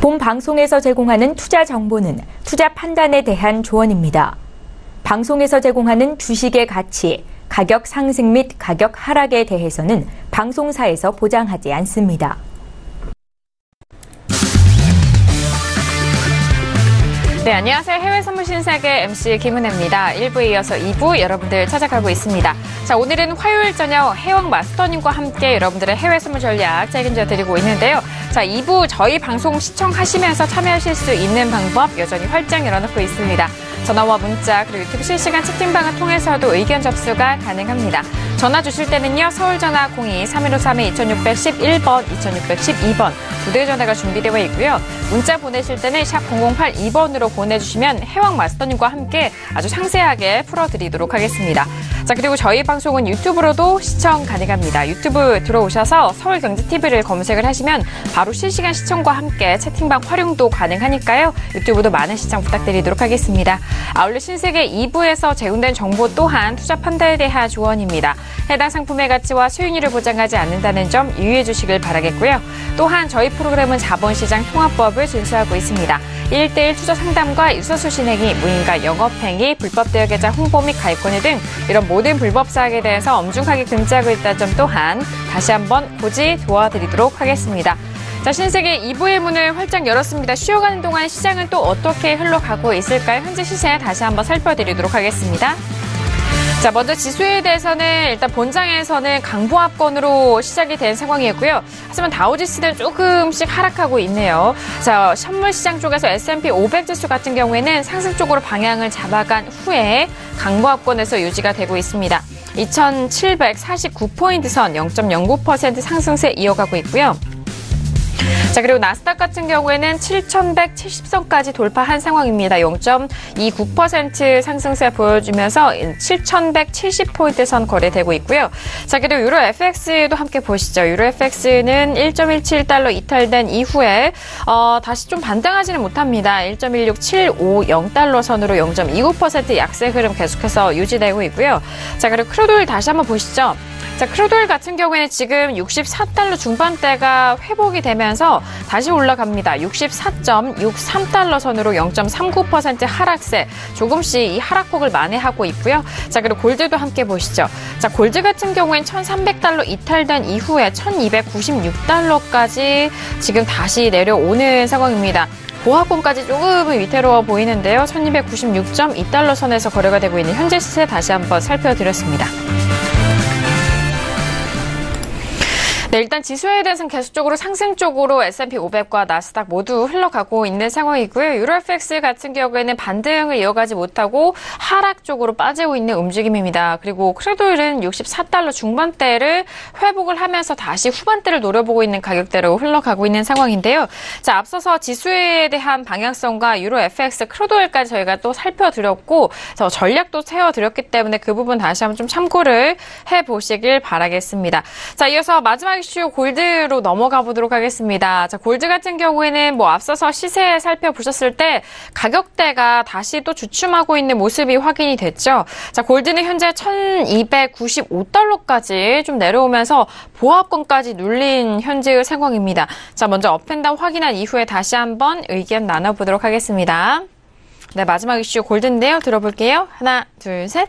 본 방송에서 제공하는 투자 정보는 투자 판단에 대한 조언입니다. 방송에서 제공하는 주식의 가치, 가격 상승 및 가격 하락에 대해서는 방송사에서 보장하지 않습니다. 네, 안녕하세요. 해외 선물 신세계 MC 김은혜입니다. 1부에 이어서 2부 여러분들 찾아가고 있습니다. 자, 오늘은 화요일 저녁 해왕 마스터님과 함께 여러분들의 해외 선물 전략 책임져 드리고 있는데요. 자, 2부 저희 방송 시청하시면서 참여하실 수 있는 방법 여전히 활짝 열어놓고 있습니다. 전화와 문자 그리고 유튜브 실시간 채팅방을 통해서도 의견 접수가 가능합니다. 전화 주실 때는요. 서울전화 02-3132-2611번, 2612번 두 대의 전화가 준비되어 있고요. 문자 보내실 때는 샵 0082번으로 보내주시면 해왕 마스터님과 함께 아주 상세하게 풀어드리도록 하겠습니다. 자, 그리고 저희 방송은 유튜브로도 시청 가능합니다. 유튜브 들어오셔서 서울경제TV를 검색을 하시면 바로 실시간 시청과 함께 채팅방 활용도 가능하니까요. 유튜브도 많은 시청 부탁드리도록 하겠습니다. 아울러 신세계 2부에서 제공된 정보 또한 투자 판단에 대한 조언입니다. 해당 상품의 가치와 수익률을 보장하지 않는다는 점 유의해 주시길 바라겠고요. 또한 저희 프로그램은 자본시장 통합법을 준수하고 있습니다. 1:1 투자 상담과 유서수 진행이 무인가 영업행위, 불법 대여 계좌 홍보 및 가입권유 등 이런 모든 불법 사항에 대해서 엄중하게 금지하고 있다는 점 또한 다시 한번 고지 도와드리도록 하겠습니다. 자, 신세계 2부의 문을 활짝 열었습니다. 쉬어가는 동안 시장은 또 어떻게 흘러가고 있을까요? 현재 시세 다시 한번 살펴드리도록 하겠습니다. 자, 먼저 지수에 대해서는 일단 본장에서는 강보합권으로 시작이 된 상황이었고요. 하지만 다우지수는 조금씩 하락하고 있네요. 자, 선물시장 쪽에서 S&P 500 지수 같은 경우에는 상승 쪽으로 방향을 잡아간 후에 강보합권에서 유지가 되고 있습니다. 2749포인트 선 0.09% 상승세 이어가고 있고요. 자, 그리고 나스닥 같은 경우에는 7170선까지 돌파한 상황입니다. 0.29% 상승세 보여주면서 7170포인트 선 거래되고 있고요. 자, 그리고 유로 FX도 함께 보시죠. 유로 FX는 1.17달러 이탈된 이후에 다시 좀 반등하지는 못합니다. 1.16750달러 선으로 0.29% 약세 흐름 계속해서 유지되고 있고요. 자, 그리고 크루드오일 다시 한번 보시죠. 자, 크루드오일 같은 경우에는 지금 64달러 중반대가 회복이 되면서 다시 올라갑니다. 64.63달러 선으로 0.39% 하락세, 조금씩 이 하락폭을 만회하고 있고요. 자, 그리고 골드도 함께 보시죠. 자, 골드 같은 경우엔 1,300달러 이탈된 이후에 1,296달러까지 지금 다시 내려오는 상황입니다. 보합권까지 조금은 위태로워 보이는데요. 1,296.2달러 선에서 거래가 되고 있는 현재 시세 다시 한번 살펴드렸습니다. 네, 일단 지수에 대해서는 계속적으로 상승 쪽으로 S&P 500과 나스닥 모두 흘러가고 있는 상황이고요. 유로 FX 같은 경우에는 반등을 이어가지 못하고 하락 쪽으로 빠지고 있는 움직임입니다. 그리고 크루드오일은 64달러 중반대를 회복을 하면서 다시 후반대를 노려보고 있는 가격대로 흘러가고 있는 상황인데요. 자, 앞서서 지수에 대한 방향성과 유로 FX, 크루드오일까지 저희가 또 살펴드렸고 전략도 세워드렸기 때문에 그 부분 다시 한번 좀 참고를 해보시길 바라겠습니다. 자, 이어서 마지막 이슈 골드로 넘어가 보도록 하겠습니다. 자, 골드 같은 경우에는 앞서서 시세 살펴보셨을 때 가격대가 다시 또 주춤하고 있는 모습이 확인이 됐죠. 자, 골드는 현재 1,295달러까지 좀 내려오면서 보합권까지 눌린 현재의 상황입니다. 자, 먼저 업앤다운 확인한 이후에 다시 한번 의견 나눠보도록 하겠습니다. 네, 마지막 이슈 골드인데요. 들어볼게요. 하나, 둘, 셋.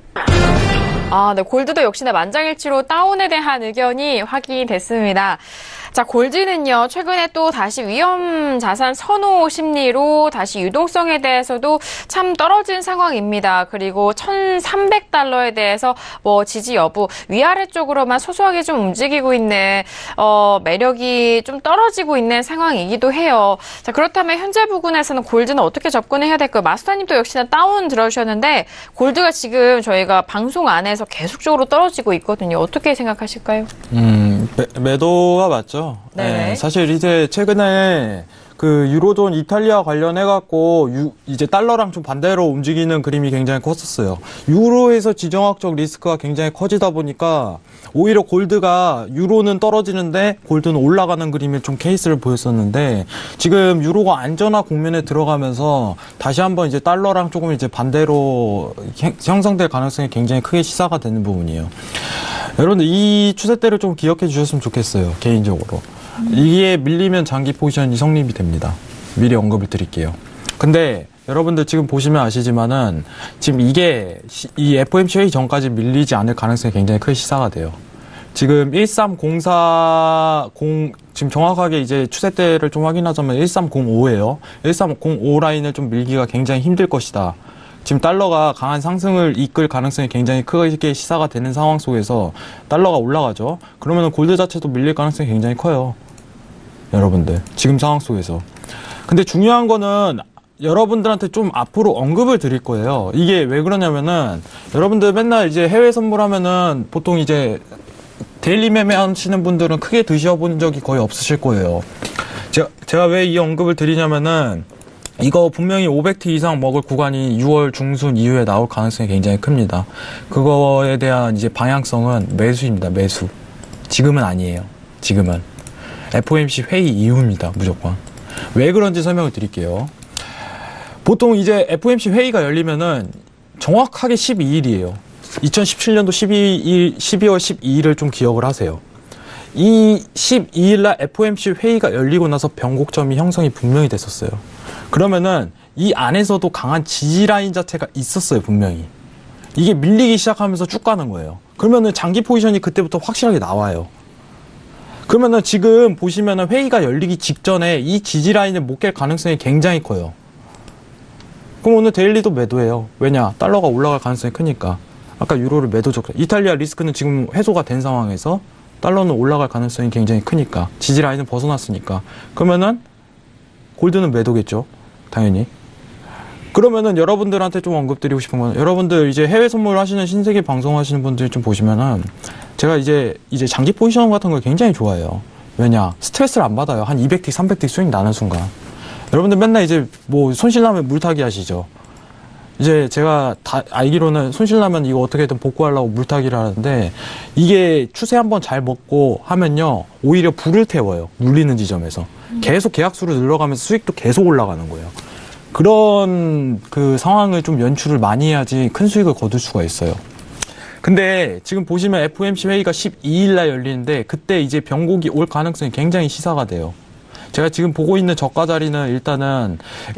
네, 골드도 역시나 만장일치로 다운에 대한 의견이 확인이 됐습니다. 자, 골드는요, 최근에 또 다시 위험 자산 선호 심리로 다시 유동성에 대해서도 참 떨어진 상황입니다. 그리고 1,300달러에 대해서 지지 여부, 위아래 쪽으로만 소소하게 좀 움직이고 있는, 매력이 좀 떨어지고 있는 상황이기도 해요. 자, 그렇다면 현재 부근에서는 골드는 어떻게 접근해야 될까요? 마스터님도 역시나 다운 들어주셨는데, 골드가 지금 저희가 방송 안에서 계속적으로 떨어지고 있거든요. 어떻게 생각하실까요? 매도가 맞죠. 네, 사실 이제 최근에 그 유로존 이탈리아 관련해갖고 이제 달러랑 좀 반대로 움직이는 그림이 굉장히 컸었어요. 유로에서 지정학적 리스크가 굉장히 커지다 보니까 오히려 골드가 유로는 떨어지는데 골드는 올라가는 그림의 좀 케이스를 보였었는데 지금 유로가 안전화 국면에 들어가면서 다시 한번 이제 달러랑 조금 이제 반대로 형성될 가능성이 굉장히 크게 시사가 되는 부분이에요. 여러분들 이 추세대를 좀 기억해 주셨으면 좋겠어요. 개인적으로. 이게 밀리면 장기 포지션이 성립이 됩니다. 미리 언급을 드릴게요. 근데 여러분들 지금 보시면 아시지만은 지금 이게 이 FOMC 회의 전까지 밀리지 않을 가능성이 굉장히 크게 시사가 돼요. 지금 1304, 지금 정확하게 이제 추세대를 좀 확인하자면 1305예요. 1305 라인을 좀 밀기가 굉장히 힘들 것이다. 지금 달러가 강한 상승을 이끌 가능성이 굉장히 크게 시사가 되는 상황 속에서 달러가 올라가죠. 그러면 골드 자체도 밀릴 가능성이 굉장히 커요. 여러분들 지금 상황 속에서. 근데 중요한 거는 여러분들한테 좀 앞으로 언급을 드릴 거예요. 이게 왜 그러냐면은 여러분들 맨날 이제 해외 선물하면은 보통 이제 데일리 매매 하시는 분들은 크게 드셔본 적이 거의 없으실 거예요. 제가 왜 이 언급을 드리냐면은 이거 분명히 500T 이상 먹을 구간이 6월 중순 이후에 나올 가능성이 굉장히 큽니다. 그거에 대한 이제 방향성은 매수입니다. 매수. 지금은 아니에요. 지금은. FOMC 회의 이후입니다. 무조건. 왜 그런지 설명을 드릴게요. 보통 이제 FOMC 회의가 열리면은 정확하게 12일이에요. 2017년도 12월 12일을 좀 기억을 하세요. 이 12일날 FOMC 회의가 열리고 나서 변곡점이 형성이 분명히 됐었어요. 그러면은 이 안에서도 강한 지지 라인 자체가 있었어요, 분명히. 이게 밀리기 시작하면서 쭉 가는 거예요. 그러면은 장기 포지션이 그때부터 확실하게 나와요. 그러면은 지금 보시면은 회의가 열리기 직전에 이 지지 라인을 못 깰 가능성이 굉장히 커요. 그럼 오늘 데일리도 매도해요. 왜냐? 달러가 올라갈 가능성이 크니까. 아까 유로를 매도적. 이탈리아 리스크는 지금 해소가 된 상황에서 달러는 올라갈 가능성이 굉장히 크니까. 지지 라인은 벗어났으니까. 그러면은 골드는 매도겠죠. 당연히. 그러면은 여러분들한테 좀 언급드리고 싶은 건 여러분들 이제 해외 선물 하시는 신세계 방송 하시는 분들 좀 보시면은 제가 이제 장기 포지션 같은 걸 굉장히 좋아해요. 왜냐? 스트레스를 안 받아요. 한 200T, 300T 스윙 나는 순간. 여러분들 맨날 이제 뭐 손실나면 물타기 하시죠. 이제 제가 다 알기로는 손실나면 이거 어떻게든 복구하려고 물타기를 하는데 이게 추세 한번 잘 먹고 하면요. 오히려 불을 태워요. 물리는 지점에서. 계속 계약수를 늘어가면서 수익도 계속 올라가는 거예요. 그런 그 상황을 좀 연출을 많이 해야지 큰 수익을 거둘 수가 있어요. 근데 지금 보시면 FOMC 회의가 12일 날 열리는데 그때 이제 변곡이 올 가능성이 굉장히 시사가 돼요. 제가 지금 보고 있는 저가 자리는 일단은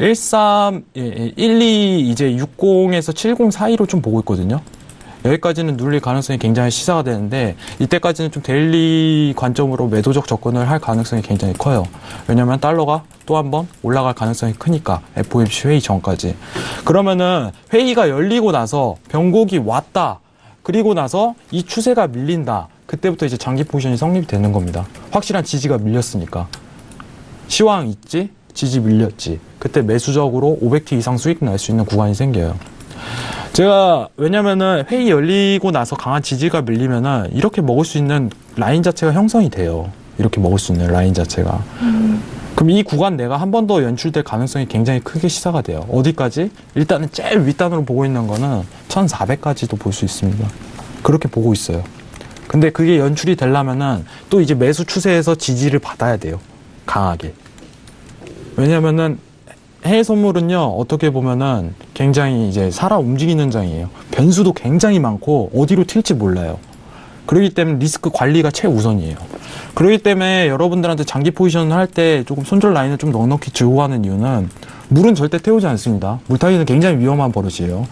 12 이제 60에서 70 사이로 좀 보고 있거든요. 여기까지는 눌릴 가능성이 굉장히 시사가 되는데 이때까지는 좀 데일리 관점으로 매도적 접근을 할 가능성이 굉장히 커요. 왜냐면 달러가 또 한 번 올라갈 가능성이 크니까 FOMC 회의 전까지. 그러면은 회의가 열리고 나서 변곡이 왔다. 그리고 나서 이 추세가 밀린다. 그때부터 이제 장기 포지션이 성립이 되는 겁니다. 확실한 지지가 밀렸으니까. 시황 있지? 지지 밀렸지. 그때 매수적으로 500T 이상 수익 날 수 있는 구간이 생겨요. 제가 왜냐면은 회의 열리고 나서 강한 지지가 밀리면은 이렇게 먹을 수 있는 라인 자체가 형성이 돼요. 이렇게 먹을 수 있는 라인 자체가. 그럼 이 구간 내가 한 번 더 연출될 가능성이 굉장히 크게 시사가 돼요. 어디까지? 일단은 제일 윗단으로 보고 있는 거는 1400까지도 볼 수 있습니다. 그렇게 보고 있어요. 근데 그게 연출이 되려면은 또 이제 매수 추세에서 지지를 받아야 돼요. 강하게. 왜냐면은 해외 선물은요, 어떻게 보면은 굉장히 이제 살아 움직이는 장이에요. 변수도 굉장히 많고, 어디로 튈지 몰라요. 그렇기 때문에 리스크 관리가 최우선이에요. 그렇기 때문에 여러분들한테 장기 포지션을 할 때 조금 손절 라인을 좀 넉넉히 들고 가는 이유는 물은 절대 태우지 않습니다. 물타기는 굉장히 위험한 버릇이에요.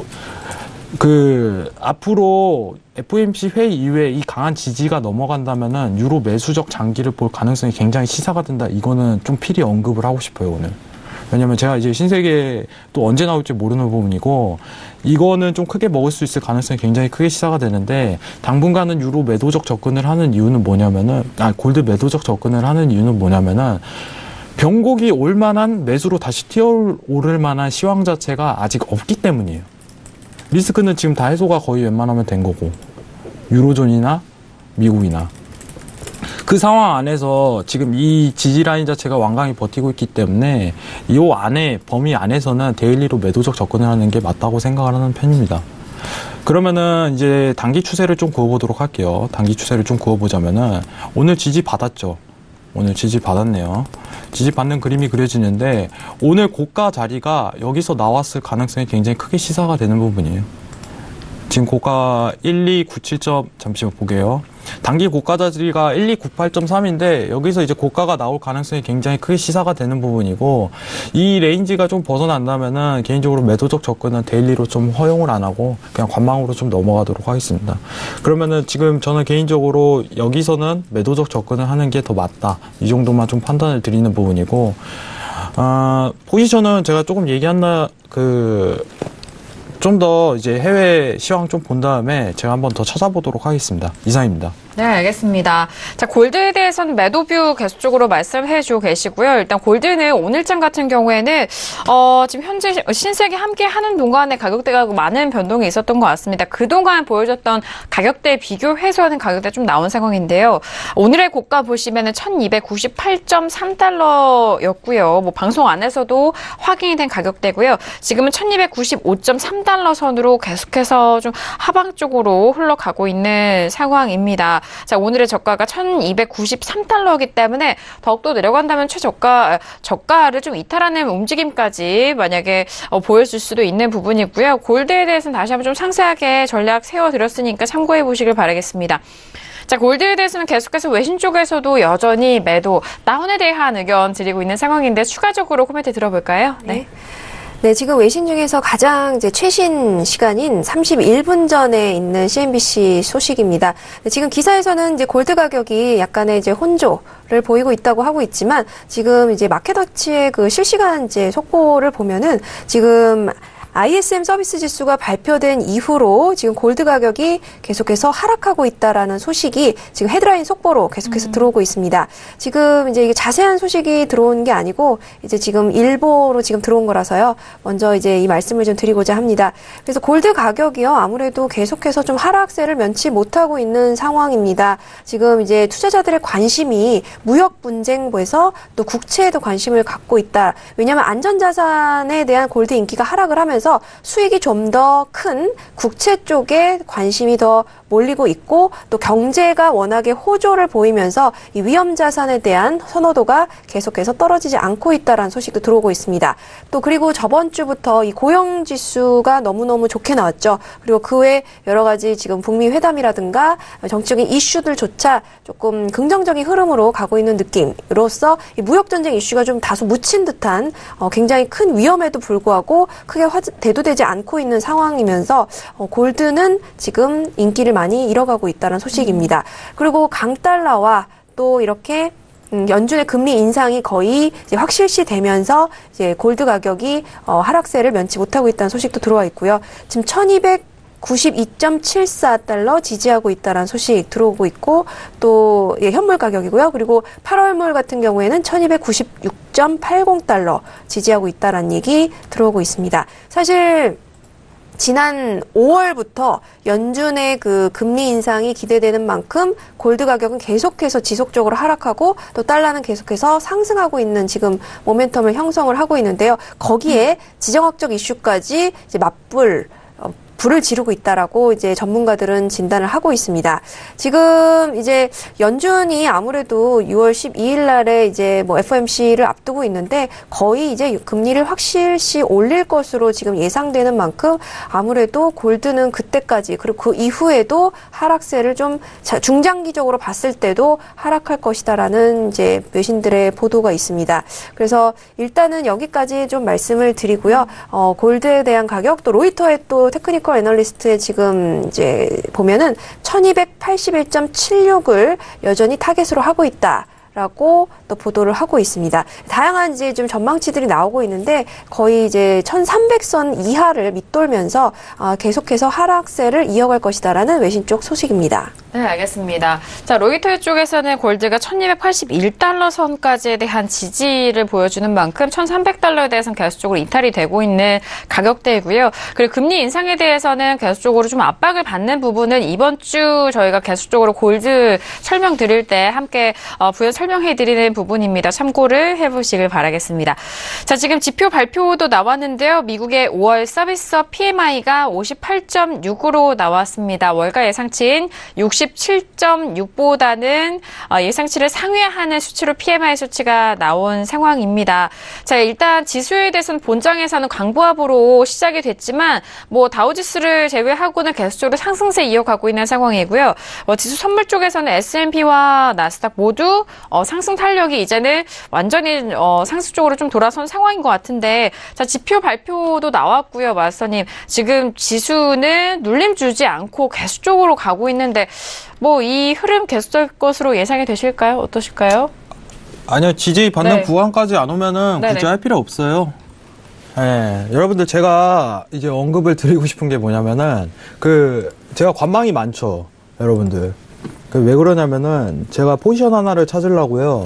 앞으로 FOMC 회의 이후에 이 강한 지지가 넘어간다면은 유로 매수적 장기를 볼 가능성이 굉장히 시사가 된다. 이거는 좀 필히 언급을 하고 싶어요, 오늘. 왜냐면 제가 이제 신세계 또 언제 나올지 모르는 부분이고 이거는 좀 크게 먹을 수 있을 가능성이 굉장히 크게 시사가 되는데 당분간은 유로 매도적 접근을 하는 이유는 뭐냐면은 골드 매도적 접근을 하는 이유는 뭐냐면은 변곡이 올 만한 매수로 다시 튀어오를 만한 시황 자체가 아직 없기 때문이에요. 리스크는 지금 다 해소가 거의 웬만하면 된 거고 유로존이나 미국이나 그 상황 안에서 지금 이 지지 라인 자체가 완강히 버티고 있기 때문에 이 안에 범위 안에서는 데일리로 매도적 접근을 하는 게 맞다고 생각을 하는 편입니다. 그러면은 이제 단기 추세를 좀 그어보도록 할게요. 단기 추세를 좀 그어보자면은 오늘 지지 받았죠. 오늘 지지 받았네요. 지지 받는 그림이 그려지는데 오늘 고가 자리가 여기서 나왔을 가능성이 굉장히 크게 시사가 되는 부분이에요. 지금 고가 1297점 잠시만 보게요. 단기 고가자리가 1298.3인데 여기서 이제 고가가 나올 가능성이 굉장히 크게 시사가 되는 부분이고 이 레인지가 좀 벗어난다면은 개인적으로 매도적 접근은 데일리로 좀 허용을 안 하고 그냥 관망으로 좀 넘어가도록 하겠습니다. 그러면은 지금 저는 개인적으로 여기서는 매도적 접근을 하는 게 더 맞다. 이 정도만 좀 판단을 드리는 부분이고 포지션은 제가 조금 좀 더 이제 해외 시황 좀 본 다음에 제가 한번 더 찾아보도록 하겠습니다. 이상입니다. 네, 알겠습니다. 자, 골드에 대해서는 매도뷰 계속적으로 말씀해주고 계시고요. 일단 골드는 오늘장 같은 경우에는 지금 현재 신세계 함께 하는 동안에 가격대가 많은 변동이 있었던 것 같습니다. 그동안 보여줬던 가격대 비교 해소하는 가격대 좀 나온 상황인데요. 오늘의 고가 보시면은 1298.3달러였고요. 뭐 방송 안에서도 확인이 된 가격대고요. 지금은 1295.3달러 선으로 계속해서 좀 하방 쪽으로 흘러가고 있는 상황입니다. 자, 오늘의 저가가 1293달러이기 때문에 더욱더 내려간다면 저가를 좀 이탈하는 움직임까지 만약에 보여줄 수도 있는 부분이고요. 골드에 대해서는 다시 한번 좀 상세하게 전략 세워드렸으니까 참고해 보시길 바라겠습니다. 자, 골드에 대해서는 계속해서 외신 쪽에서도 여전히 매도, 다운에 대한 의견 드리고 있는 상황인데 추가적으로 코멘트 들어볼까요? 네. 네, 지금 외신 중에서 가장 이제 최신 시간인 31분 전에 있는 CNBC 소식입니다. 지금 기사에서는 이제 골드 가격이 약간의 이제 혼조를 보이고 있다고 하고 있지만 지금 이제 마켓워치의 그 실시간 이제 속보를 보면은 지금 ISM 서비스 지수가 발표된 이후로 지금 골드 가격이 계속해서 하락하고 있다라는 소식이 지금 헤드라인 속보로 계속해서 들어오고 있습니다. 지금 이제 이게 자세한 소식이 들어온 게 아니고 이제 지금 일보로 지금 들어온 거라서요. 먼저 이제 이 말씀을 좀 드리고자 합니다. 그래서 골드 가격이요. 아무래도 계속해서 좀 하락세를 면치 못하고 있는 상황입니다. 지금 이제 투자자들의 관심이 무역 분쟁부에서 또 국채에도 관심을 갖고 있다. 왜냐하면 안전자산에 대한 골드 인기가 하락을 하면서 수익이 좀 더 큰 국채 쪽에 관심이 더 몰리고 있고 또 경제가 워낙에 호조를 보이면서 이 위험 자산에 대한 선호도가 계속해서 떨어지지 않고 있다라는 소식도 들어오고 있습니다. 또 그리고 저번 주부터 이 고용 지수가 너무너무 좋게 나왔죠. 그리고 그 외 여러 가지 지금 북미 회담이라든가 정치적인 이슈들조차 조금 긍정적인 흐름으로 가고 있는 느낌으로써 이 무역 전쟁 이슈가 좀 다소 묻힌 듯한 굉장히 큰 위험에도 불구하고 크게 대두되지 않고 있는 상황이면서 골드는 지금 인기를 많이 잃어가고 있다는 소식입니다. 그리고 강달러와 또 이렇게 연준의 금리 인상이 거의 이제 확실시 되면서 이제 골드 가격이 하락세를 면치 못하고 있다는 소식도 들어와 있고요. 지금 1292.74달러 지지하고 있다는 소식 들어오고 있고 또 현물 가격이고요. 그리고 8월물 같은 경우에는 1296.80달러 지지하고 있다는 얘기 들어오고 있습니다. 사실 지난 5월부터 연준의 그 금리 인상이 기대되는 만큼 골드 가격은 계속해서 지속적으로 하락하고 또 달러는 계속해서 상승하고 있는 지금 모멘텀을 형성을 하고 있는데요. 거기에 지정학적 이슈까지 이제 불을 지르고 있다라고 이제 전문가들은 진단을 하고 있습니다. 지금 이제 연준이 아무래도 6월 12일 날에 이제 뭐 FOMC를 앞두고 있는데 거의 이제 금리를 확실시 올릴 것으로 지금 예상되는 만큼 아무래도 골드는 그때까지 그리고 그 이후에도 하락세를 좀 중장기적으로 봤을 때도 하락할 것이다라는 이제 외신들의 보도가 있습니다. 그래서 일단은 여기까지 좀 말씀을 드리고요. 골드에 대한 가격 또 로이터의 또 테크니컬 애널리스트에 지금 이제 보면은 1281.76을 여전히 타겟으로 하고 있다라고 또 보도를 하고 있습니다. 다양한 이제 좀 전망치들이 나오고 있는데 거의 이제 1300선 이하를 밑돌면서 계속해서 하락세를 이어갈 것이다라는 외신 쪽 소식입니다. 네, 알겠습니다. 자, 로이터 쪽에서는 골드가 1281달러 선까지에 대한 지지를 보여주는 만큼 1300달러에 대해서는 계속적으로 이탈이 되고 있는 가격대이고요. 그리고 금리 인상에 대해서는 계속적으로 좀 압박을 받는 부분은 이번 주 저희가 계속적으로 골드 설명드릴 때 함께 부연 설명해드리는 부분입니다. 참고를 해보시길 바라겠습니다. 자, 지금 지표 발표도 나왔는데요. 미국의 5월 서비스업 PMI가 58.6으로 나왔습니다. 월가 예상치인 67.6보다는 예상치를 상회하는 수치로 PMI 수치가 나온 상황입니다. 자, 일단 지수에 대해서는 본장에서는 강보합으로 시작이 됐지만 다우지수를 제외하고는 계속적으로 상승세 이어가고 있는 상황이고요. 지수 선물 쪽에서는 S&P와 나스닥 모두 상승 탄력이 이제는 완전히 상승 쪽으로 좀 돌아선 상황인 것 같은데, 자, 지표 발표도 나왔고요, 마스터님. 지금 지수는 눌림 주지 않고 계속적으로 가고 있는데 이 흐름 계속될 것으로 예상이 되실까요? 어떠실까요? 아니요, 지지 받는 네. 구간까지 안 오면은 네네. 굳이 할 필요 없어요. 예, 여러분들 제가 이제 언급을 드리고 싶은 게 뭐냐면은 제가 관망이 많죠, 여러분들. 왜 그러냐면은 제가 포지션 하나를 찾으려고요.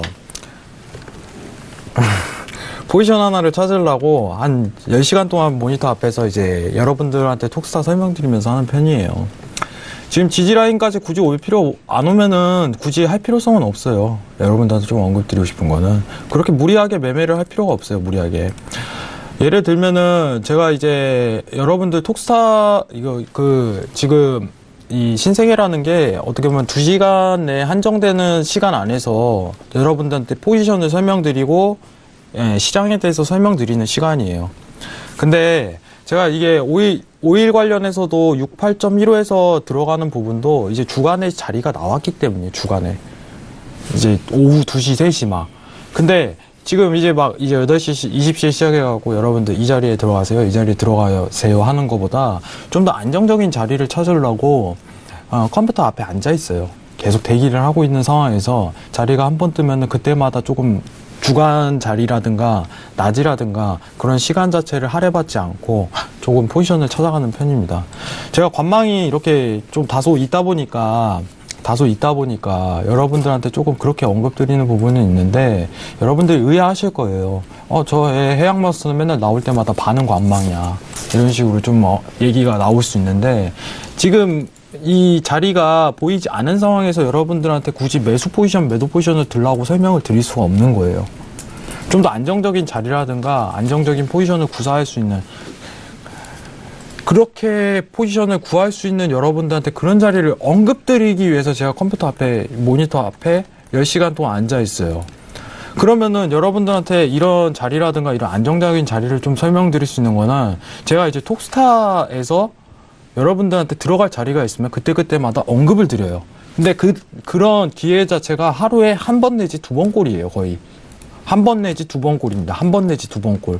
포지션 하나를 찾으려고 한 10시간 동안 모니터 앞에서 이제 여러분들한테 톡스타 설명드리면서 하는 편이에요. 지금 지지 라인까지 굳이 올 필요 안 오면은 굳이 할 필요성은 없어요. 여러분들한테 좀 언급드리고 싶은 거는 그렇게 무리하게 매매를 할 필요가 없어요. 무리하게. 예를 들면은 제가 이제 여러분들 톡스타 지금 이 신세계라는 게 어떻게 보면 2시간 내에 한정되는 시간 안에서 여러분들한테 포지션을 설명드리고 시장에 대해서 설명드리는 시간이에요. 근데 제가 이게 5일 관련해서도 68.15에서 들어가는 부분도 이제 주간에 자리가 나왔기 때문에 주간에 이제 오후 2시, 3시 막. 근데 지금 이제 8시, 20시에 시작해갖고 여러분들 이 자리에 들어가세요, 이 자리에 들어가세요 하는 것보다 좀 더 안정적인 자리를 찾으려고 컴퓨터 앞에 앉아 있어요. 계속 대기를 하고 있는 상황에서 자리가 한 번 뜨면은 그때마다 조금 주간 자리라든가 낮이라든가 그런 시간 자체를 할애받지 않고 조금 포지션을 찾아가는 편입니다. 제가 관망이 이렇게 좀 다소 있다 보니까 여러분들한테 조금 그렇게 언급드리는 부분은 있는데 여러분들이 의아하실 거예요. 저 해양마스는 맨날 나올 때마다 반은 관망이야. 이런 식으로 좀 얘기가 나올 수 있는데 지금 이 자리가 보이지 않은 상황에서 여러분들한테 굳이 매수 포지션, 매도 포지션을 들라고 설명을 드릴 수가 없는 거예요. 좀 더 안정적인 자리라든가 안정적인 포지션을 구사할 수 있는 그렇게 포지션을 구할 수 있는 여러분들한테 그런 자리를 언급드리기 위해서 제가 컴퓨터 앞에, 모니터 앞에 10시간 동안 앉아 있어요. 그러면은 여러분들한테 이런 자리라든가 이런 안정적인 자리를 좀 설명드릴 수 있는 거는 제가 이제 톡스타에서 여러분들한테 들어갈 자리가 있으면 그때그때마다 언급을 드려요. 근데 그런 기회 자체가 하루에 한 번 내지 2번 꼴이에요, 거의. 한 번 내지 2번 꼴입니다. 한 번 내지 2번 꼴.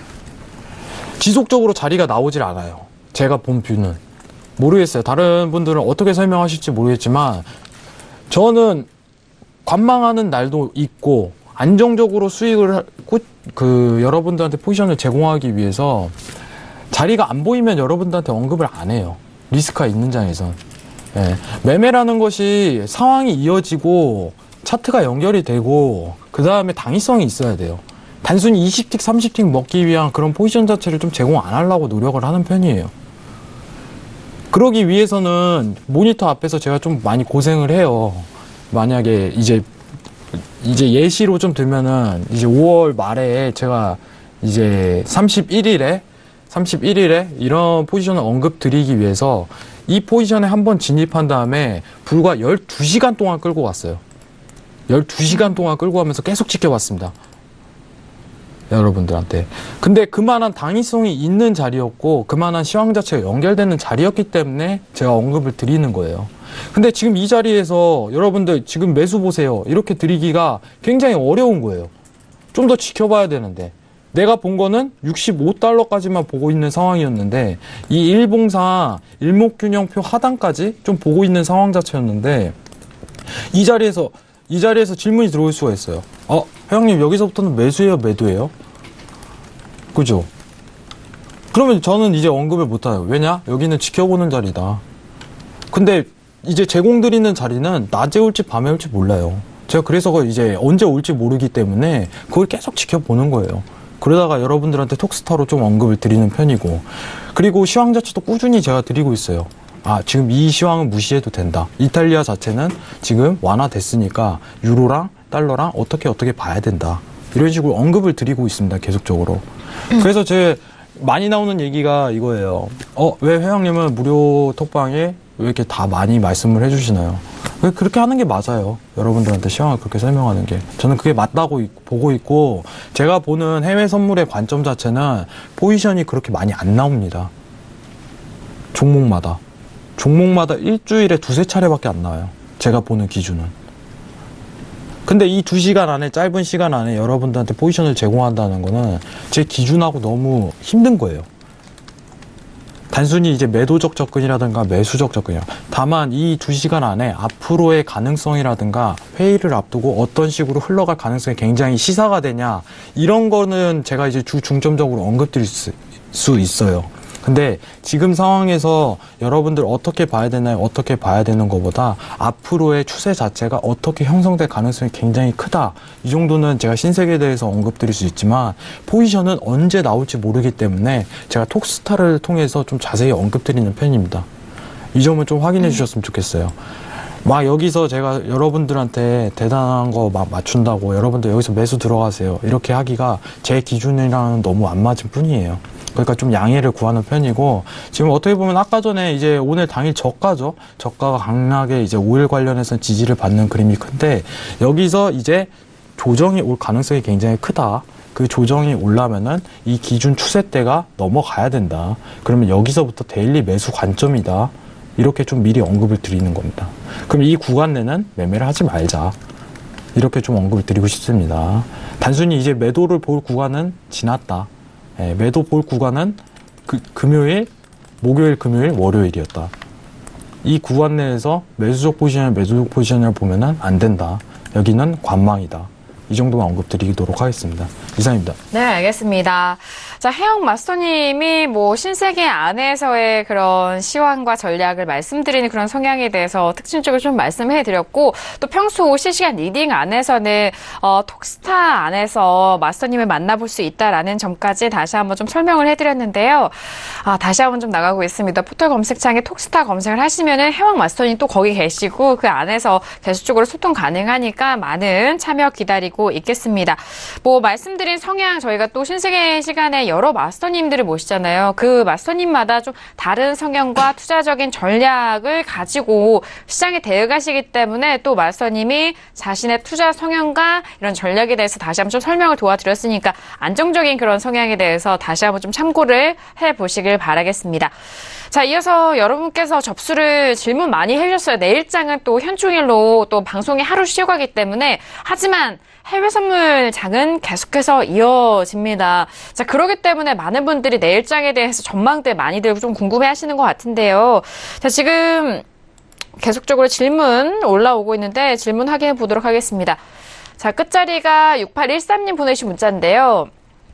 지속적으로 자리가 나오질 않아요. 제가 본 뷰는. 모르겠어요. 다른 분들은 어떻게 설명하실지 모르겠지만, 저는 관망하는 날도 있고, 안정적으로 수익을, 여러분들한테 포지션을 제공하기 위해서 자리가 안 보이면 여러분들한테 언급을 안 해요. 리스크가 있는 장에선. 예. 매매라는 것이 상황이 이어지고 차트가 연결이 되고 그 다음에 당위성이 있어야 돼요. 단순히 20틱, 30틱 먹기 위한 그런 포지션 자체를 좀 제공 안 하려고 노력을 하는 편이에요. 그러기 위해서는 모니터 앞에서 제가 좀 많이 고생을 해요. 만약에 이제 예시로 좀 들면은 이제 5월 말에 제가 이제 31일에 이런 포지션을 언급 드리기 위해서 이 포지션에 한번 진입한 다음에 불과 12시간 동안 끌고 갔어요. 12시간 동안 끌고 가면서 계속 지켜봤습니다. 여러분들한테. 근데 그만한 당위성이 있는 자리였고 그만한 시황 자체가 연결되는 자리였기 때문에 제가 언급을 드리는 거예요. 근데 지금 이 자리에서 여러분들 지금 매수 보세요. 이렇게 드리기가 굉장히 어려운 거예요. 좀 더 지켜봐야 되는데. 내가 본 거는 65달러까지만 보고 있는 상황이었는데 이 일봉상 일목균형표 하단까지 좀 보고 있는 상황 자체였는데 이 자리에서 질문이 들어올 수가 있어요. 회장님 여기서부터는 매수예요, 매도예요? 그죠? 그러면 저는 이제 언급을 못해요. 왜냐? 여기는 지켜보는 자리다. 근데 이제 제공드리는 자리는 낮에 올지 밤에 올지 몰라요. 제가 그래서 이제 언제 올지 모르기 때문에 그걸 계속 지켜보는 거예요. 그러다가 여러분들한테 톡스타로 좀 언급을 드리는 편이고 그리고 시황 자체도 꾸준히 제가 드리고 있어요. 지금 이 시황은 무시해도 된다. 이탈리아 자체는 지금 완화됐으니까 유로랑 달러랑 어떻게 봐야 된다. 이런 식으로 언급을 드리고 있습니다. 계속적으로. 그래서 많이 나오는 얘기가 이거예요. 왜 회장님은 무료 톡방에 왜 이렇게 다 많이 말씀을 해주시나요? 왜 그렇게 하는 게 맞아요. 여러분들한테 시황을 그렇게 설명하는 게. 저는 그게 맞다고 보고 있고, 제가 보는 해외 선물의 관점 자체는 포지션이 그렇게 많이 안 나옵니다. 종목마다 일주일에 2-3차례밖에 안 나와요. 제가 보는 기준은. 근데 이 2시간 안에, 짧은 시간 안에 여러분들한테 포지션을 제공한다는 거는 제 기준하고 너무 힘든 거예요. 단순히 이제 매도적 접근이라든가 매수적 접근이요. 다만 이 2시간 안에 앞으로의 가능성이라든가 회의를 앞두고 어떤 식으로 흘러갈 가능성이 굉장히 시사가 되냐, 이런 거는 제가 이제 중점적으로 언급드릴 수 있어요. 근데 지금 상황에서 여러분들 어떻게 봐야 되나요? 어떻게 봐야 되는 것보다 앞으로의 추세 자체가 어떻게 형성될 가능성이 굉장히 크다. 이 정도는 제가 신세계에 대해서 언급드릴 수 있지만 포지션은 언제 나올지 모르기 때문에 제가 톡스타를 통해서 좀 자세히 언급드리는 편입니다. 이 점은 좀 확인해 주셨으면 좋겠어요. 막 여기서 제가 여러분들한테 대단한 거 막 맞춘다고 여러분들 여기서 매수 들어가세요, 이렇게 하기가 제 기준이랑은 너무 안 맞을 뿐이에요. 그러니까 좀 양해를 구하는 편이고, 지금 어떻게 보면 아까 전에 이제 오늘 당일 저가죠. 저가가 강하게 이제 오일 관련해서 지지를 받는 그림이 큰데, 여기서 이제 조정이 올 가능성이 굉장히 크다. 그 조정이 오려면은 이 기준 추세대가 넘어가야 된다. 그러면 여기서부터 데일리 매수 관점이다. 이렇게 좀 미리 언급을 드리는 겁니다. 그럼 이 구간 내는 매매를 하지 말자. 이렇게 좀 언급을 드리고 싶습니다. 단순히 이제 매도를 볼 구간은 지났다. 매도 볼 구간은 금요일, 목요일, 금요일, 월요일이었다. 이 구간 내에서 매수적 포지션을 보면은 안 된다. 여기는 관망이다. 이 정도만 언급드리도록 하겠습니다. 이상입니다. 네, 알겠습니다. 자, 혜영 마스터님이 신세계 안에서의 그런 시황과 전략을 말씀드리는 그런 성향에 대해서 특징적으로 좀 말씀해드렸고, 또 평소 실시간 리딩 안에서는 톡스타 안에서 마스터님을 만나볼 수 있다라는 점까지 다시 한번 좀 설명을 해드렸는데요. 다시 한번 좀 나가고 있습니다. 포털 검색창에 톡스타 검색을 하시면은 혜영 마스터님 또 거기 계시고 그 안에서 계속적으로 소통 가능하니까 많은 참여 기다리고 있겠습니다. 말씀드린 성향, 저희가 또 신세계 시간에 여러 마스터님들을 모시잖아요. 그 마스터님마다 좀 다른 성향과 투자적인 전략을 가지고 시장에 대응하시기 때문에 또 마스터님이 자신의 투자 성향과 이런 전략에 대해서 다시 한번 좀 설명을 도와드렸으니까 안정적인 그런 성향에 대해서 다시 한번 좀 참고를 해보시길 바라겠습니다. 자, 이어서 여러분께서 질문 많이 해주셨어요. 내일장은 또 현충일로 또 방송이 하루 쉬어가기 때문에, 하지만 해외 선물장은 계속해서 이어집니다. 자, 그렇기 때문에 많은 분들이 내일장에 대해서 전망들 많이들 좀 궁금해 하시는 것 같은데요. 자, 지금 계속적으로 질문 올라오고 있는데 질문 확인해 보도록 하겠습니다. 자, 끝자리가 6813님 보내주신 문자인데요.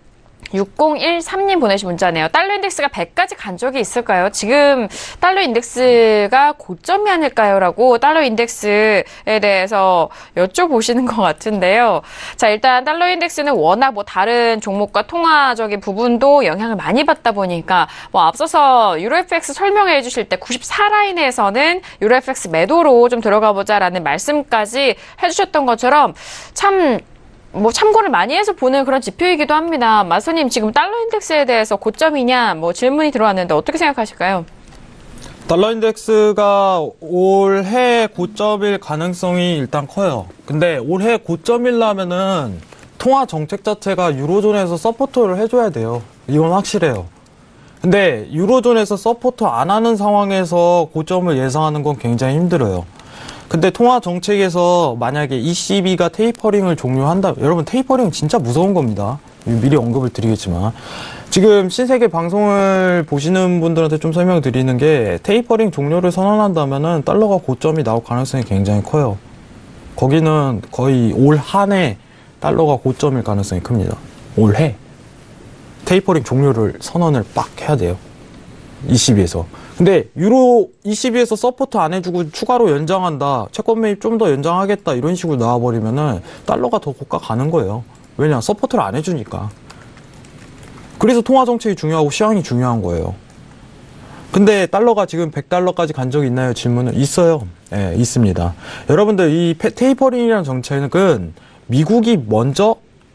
6013님 보내신 문자네요. 달러 인덱스가 100까지 간 적이 있을까요? 지금 달러 인덱스가 고점이 아닐까요? 라고 달러 인덱스에 대해서 여쭤보시는 것 같은데요. 자, 일단 달러 인덱스는 워낙 다른 종목과 통화적인 부분도 영향을 많이 받다 보니까 앞서서 유로FX 설명해 주실 때 94라인에서는 유로FX 매도로 좀 들어가 보자라는 말씀까지 해주셨던 것처럼 참고를 많이 해서 보는 그런 지표이기도 합니다. 마스터님, 지금 달러 인덱스에 대해서 고점이냐 질문이 들어왔는데 어떻게 생각하실까요? 달러 인덱스가 올해 고점일 가능성이 일단 커요. 근데 올해 고점이려면은 통화 정책 자체가 유로존에서 서포터를 해줘야 돼요. 이건 확실해요. 근데 유로존에서 서포터 안 하는 상황에서 고점을 예상하는 건 굉장히 힘들어요. 근데 통화 정책에서 만약에 ECB가 테이퍼링을 종료한다, 여러분 테이퍼링 진짜 무서운 겁니다. 미리 언급을 드리겠지만, 지금 신세계 방송을 보시는 분들한테 좀 설명드리는 게, 테이퍼링 종료를 선언한다면은 달러가 고점이 나올 가능성이 굉장히 커요. 거기는 거의 올 한 해 달러가 고점일 가능성이 큽니다. 올해 테이퍼링 종료를 선언을 빡 해야 돼요. ECB에서. 근데 유로 ECB에서 서포트 안 해주고 추가로 연장한다, 채권 매입 좀 더 연장하겠다, 이런 식으로 나와버리면은 달러가 더 고가 가는 거예요. 왜냐? 서포트를 안 해주니까. 그래서 통화 정책이 중요하고 시황이 중요한 거예요. 근데 달러가 지금 100달러까지 간 적이 있나요? 질문은 있어요. 예, 있습니다. 여러분들 이 테이퍼링이라는 정책은 미국이 먼저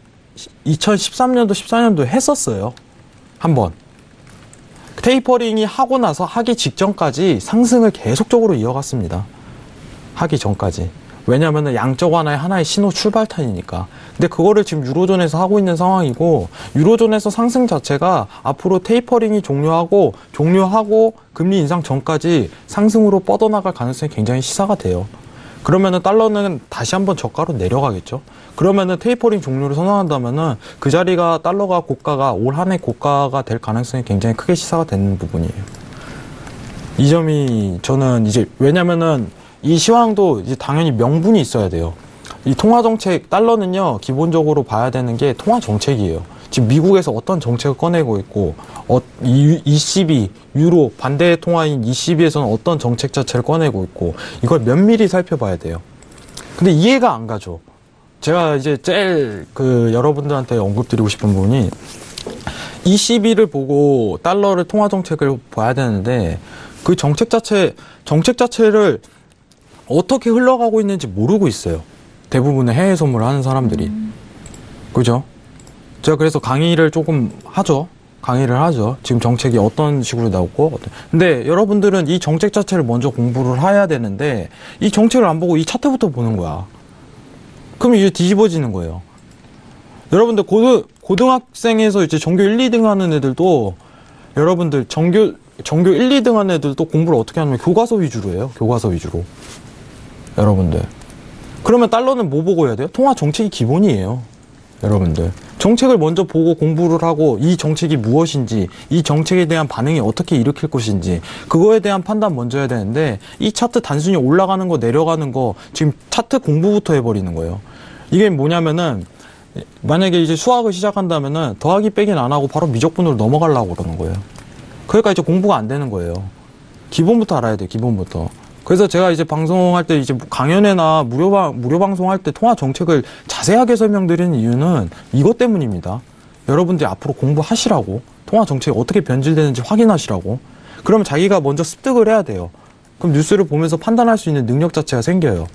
2013년도, 14년도 했었어요. 한번. 테이퍼링이 하고 나서 하기 직전까지 상승을 계속적으로 이어갔습니다. 하기 전까지. 왜냐하면 양적 완화의 하나의 신호 출발탄이니까. 근데 그거를 지금 유로존에서 하고 있는 상황이고, 유로존에서 상승 자체가 앞으로 테이퍼링이 종료하고 금리 인상 전까지 상승으로 뻗어나갈 가능성이 굉장히 시사가 돼요. 그러면은 달러는 다시 한번 저가로 내려가겠죠. 그러면은 테이퍼링 종료를 선언한다면은 그 자리가 달러가 고가가 올 한 해 고가가 될 가능성이 굉장히 크게 시사가 되는 부분이에요. 이 점이 저는 이제 왜냐면은 이 시황도 이제 당연히 명분이 있어야 돼요. 이 통화정책, 달러는요, 기본적으로 봐야 되는 게 통화정책이에요. 지금 미국에서 어떤 정책을 꺼내고 있고, ECB, 유로, 반대의 통화인 ECB에서는 어떤 정책 자체를 꺼내고 있고, 이걸 면밀히 살펴봐야 돼요. 근데 이해가 안 가죠. 제가 이제 제일 여러분들한테 언급드리고 싶은 부분이, ECB를 보고 달러를 통화정책을 봐야 되는데, 그 정책 자체를 어떻게 흘러가고 있는지 모르고 있어요. 대부분의 해외 선물을 하는 사람들이. 그죠? 제가 그래서 강의를 조금 하죠. 지금 정책이 어떤 식으로 나오고. 근데 여러분들은 이 정책 자체를 먼저 공부를 해야 되는데, 이 정책을 안 보고 이 차트부터 보는 거야. 그럼 이제 뒤집어지는 거예요. 여러분들 고등학생에서 이제 전교 1, 2등 하는 애들도, 여러분들 전교 1, 2등 하는 애들도 공부를 어떻게 하냐면 교과서 위주로 해요. 교과서 위주로. 여러분들. 그러면 달러는 뭐 보고 해야 돼요? 통화 정책이 기본이에요. 여러분들. 정책을 먼저 보고 공부를 하고 이 정책이 무엇인지, 이 정책에 대한 반응이 어떻게 일으킬 것인지, 그거에 대한 판단 먼저 해야 되는데, 이 차트 단순히 올라가는 거, 내려가는 거, 지금 차트 공부부터 해버리는 거예요. 이게 뭐냐면은, 만약에 이제 수학을 시작한다면은 더하기 빼기는 안 하고 바로 미적분으로 넘어가려고 그러는 거예요. 그러니까 이제 공부가 안 되는 거예요. 기본부터 알아야 돼요, 기본부터. 그래서 제가 이제 방송할 때 이제 강연회나 무료 방송할 때 통화 정책을 자세하게 설명드리는 이유는 이것 때문입니다. 여러분들이 앞으로 공부하시라고, 통화 정책이 어떻게 변질되는지 확인하시라고. 그러면 자기가 먼저 습득을 해야 돼요. 그럼 뉴스를 보면서 판단할 수 있는 능력 자체가 생겨요.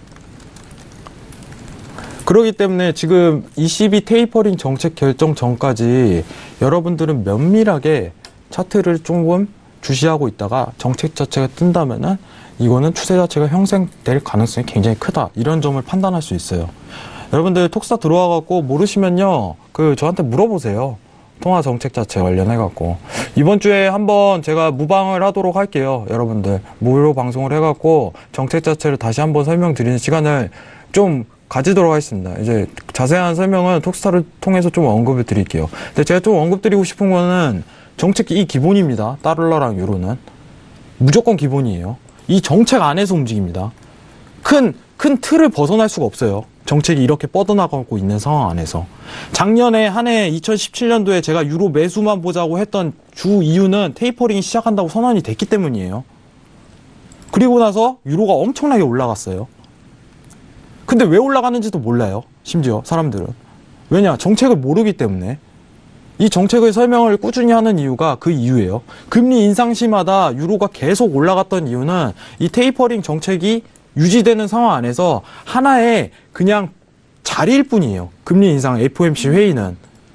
그렇기 때문에 지금 ECB 테이퍼링 정책 결정 전까지 여러분들은 면밀하게 차트를 조금 주시하고 있다가 정책 자체가 뜬다면은 이거는 추세 자체가 형성될 가능성이 굉장히 크다. 이런 점을 판단할 수 있어요. 여러분들 톡스타 들어와갖고 모르시면요, 저한테 물어보세요. 통화 정책 자체 관련해갖고. 이번 주에 한번 제가 무방을 하도록 할게요. 여러분들. 무료 방송을 해갖고 정책 자체를 다시 한번 설명드리는 시간을 좀 가지도록 하겠습니다. 이제 자세한 설명은 톡스타를 통해서 좀 언급을 드릴게요. 근데 제가 좀 언급드리고 싶은 거는 정책이 기본입니다. 달러랑 유로는. 무조건 기본이에요. 이 정책 안에서 움직입니다. 큰 틀을 벗어날 수가 없어요. 정책이 이렇게 뻗어나가고 있는 상황 안에서. 작년에 한 해 2017년도에 제가 유로 매수만 보자고 했던 주 이유는 테이퍼링이 시작한다고 선언이 됐기 때문이에요. 그리고 나서 유로가 엄청나게 올라갔어요. 근데 왜 올라가는지도 몰라요. 심지어 사람들은. 왜냐? 정책을 모르기 때문에. 이 정책의 설명을 꾸준히 하는 이유가 그 이유예요. 금리 인상 시마다 유로가 계속 올라갔던 이유는 이 테이퍼링 정책이 유지되는 상황 안에서 하나의 그냥 자리일 뿐이에요. 금리 인상 FOMC 회의는.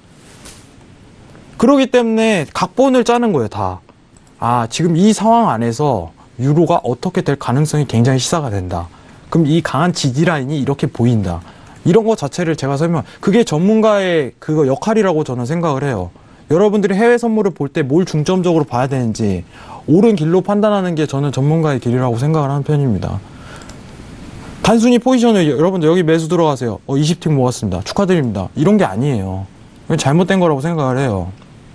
그렇기 때문에 각본을 짜는 거예요, 다. 지금 이 상황 안에서 유로가 어떻게 될 가능성이 굉장히 시사가 된다. 그럼 이 강한 지지라인이 이렇게 보인다. 이런 것 자체를 제가 그게 전문가의 그거 역할이라고 저는 생각을 해요. 여러분들이 해외 선물을 볼 때 뭘 중점적으로 봐야 되는지 옳은 길로 판단하는 게 저는 전문가의 길이라고 생각을 하는 편입니다. 단순히 포지션을 여러분들 여기 매수 들어가세요. 20팀 모았습니다. 축하드립니다. 이런 게 아니에요. 잘못된 거라고 생각을 해요.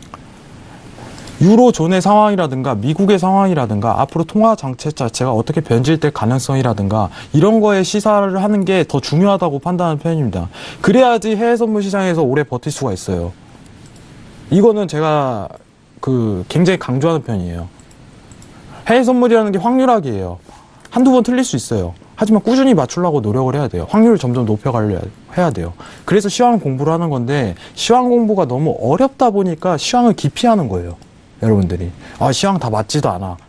유로존의 상황이라든가 미국의 상황이라든가 앞으로 통화 정책 자체가 어떻게 변질될 가능성이라든가 이런 거에 시사를 하는 게 더 중요하다고 판단하는 편입니다. 그래야지 해외 선물 시장에서 오래 버틸 수가 있어요. 이거는 제가 굉장히 강조하는 편이에요. 해외 선물이라는 게 확률학이에요. 한두 번 틀릴 수 있어요. 하지만 꾸준히 맞추려고 노력을 해야 돼요. 확률을 점점 높여가려 해야 돼요. 그래서 시황 공부를 하는 건데 시황 공부가 너무 어렵다 보니까 시황을 기피하는 거예요. 여러분들이. 시황 다 맞지도 않아.